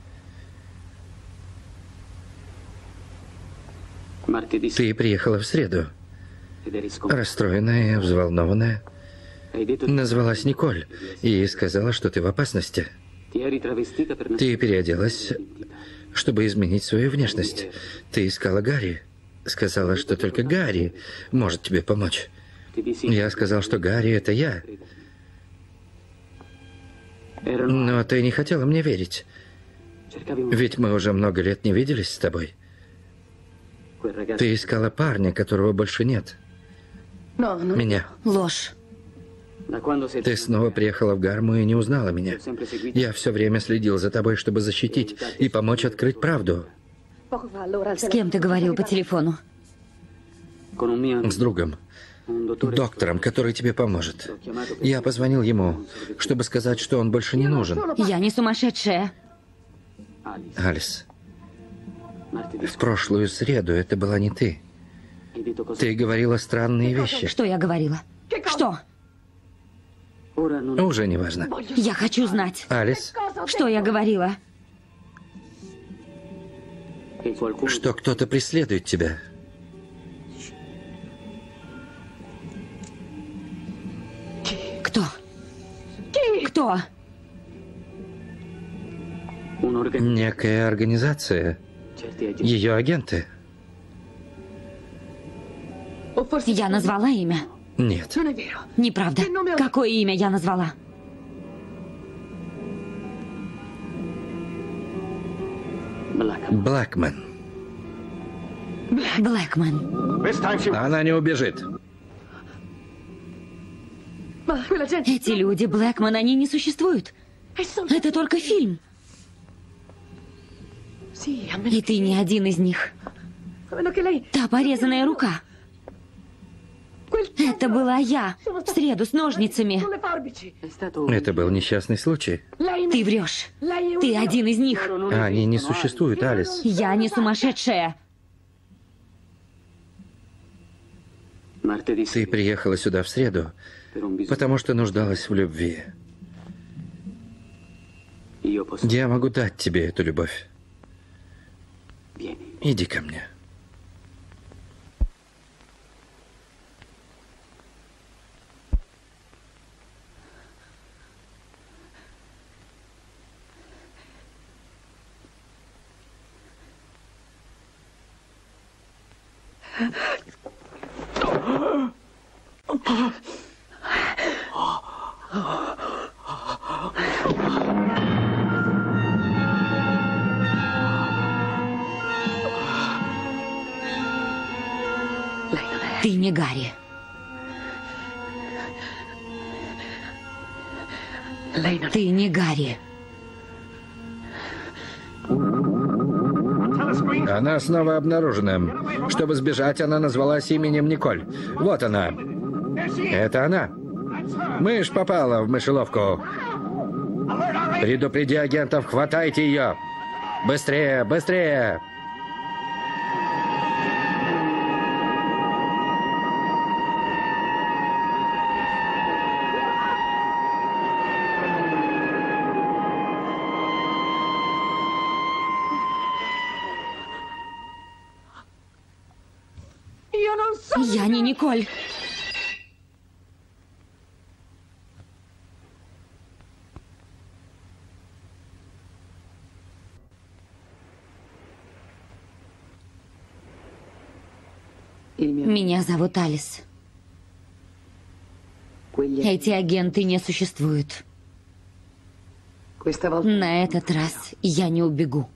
Ты приехала в среду, расстроенная, взволнованная. Назвалась Николь и сказала, что ты в опасности. Ты переоделась, чтобы изменить свою внешность. Ты искала Гарри. Сказала, что только Гарри может тебе помочь. Я сказал, что Гарри — это я. Но ты не хотела мне верить. Ведь мы уже много лет не виделись с тобой. Ты искала парня, которого больше нет. Меня. Ложь. Ты снова приехала в Гарму и не узнала меня. Я все время следил за тобой, чтобы защитить и помочь открыть правду. С кем ты говорил по телефону? С другом. Доктором, который тебе поможет. Я позвонил ему, чтобы сказать, что он больше не нужен. Я не сумасшедшая. Алис, в прошлую среду это была не ты. Ты говорила странные вещи. Что я говорила? Что? Уже не важно. Я хочу знать. Алис? Что я говорила? Что кто-то преследует тебя. Кто? Кто? Некая организация. Ее агенты. Я назвала имя? Нет. Неправда. Какое имя я назвала? Блэкман. Блэкман. Она не убежит. Эти люди, Блэкман, они не существуют. Это только фильм. И ты не один из них. Та порезанная рука. Это была я. В среду с ножницами. Это был несчастный случай. Ты врешь. Ты один из них. Они не существуют, Алис. Я не сумасшедшая. Ты приехала сюда в среду, потому что нуждалась в любви. Я могу дать тебе эту любовь. Иди ко мне. Ты не Гарри. Ты не Гарри. Она снова обнаружена. Чтобы сбежать, она назвалась именем Николь. Вот она. Это она. Мышь попала в мышеловку. Предупреди агентов, хватайте ее. Быстрее, быстрее. Я не Николь. Меня зовут Алис. Эти агенты не существуют. На этот раз я не убегу.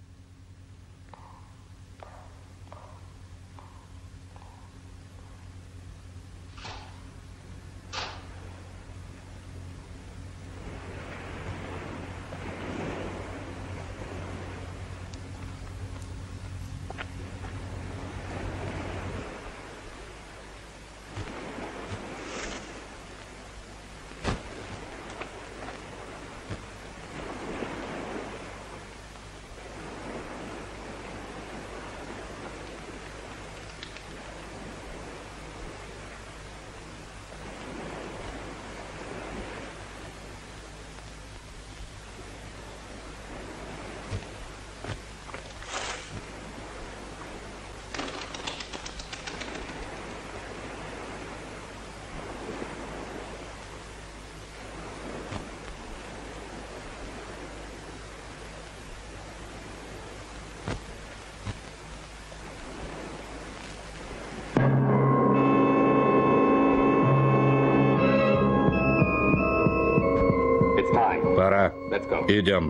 Пора. Идем.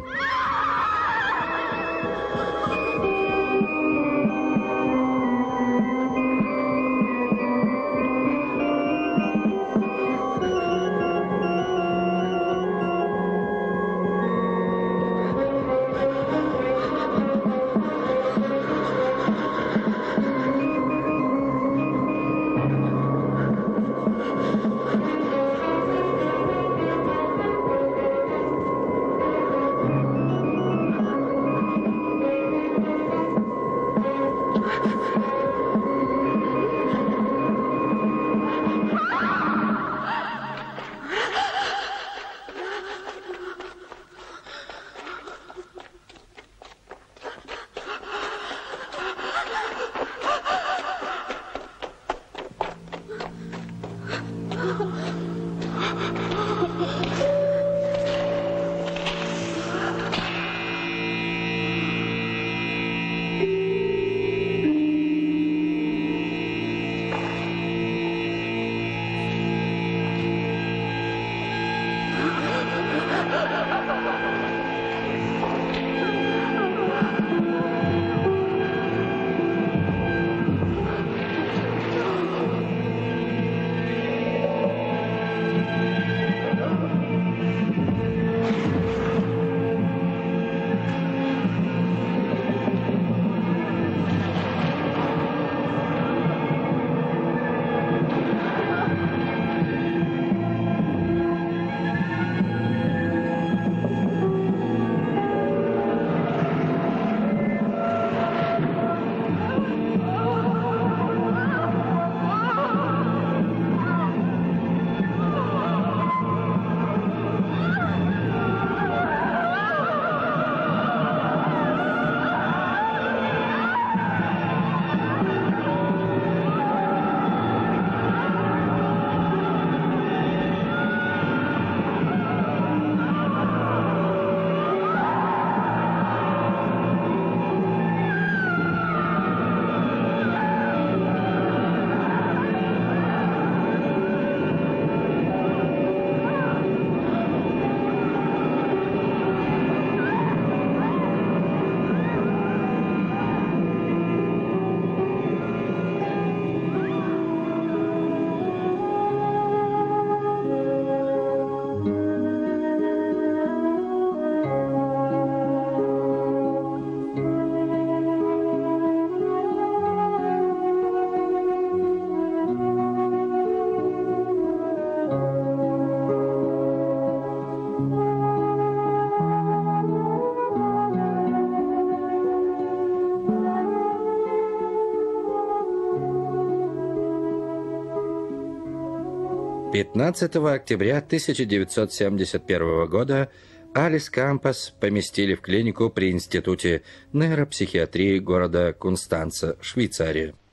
пятнадцатого октября тысяча девятьсот семьдесят первого года Алис Кампас поместили в клинику при Институте нейропсихиатрии города Констанца, Швейцария.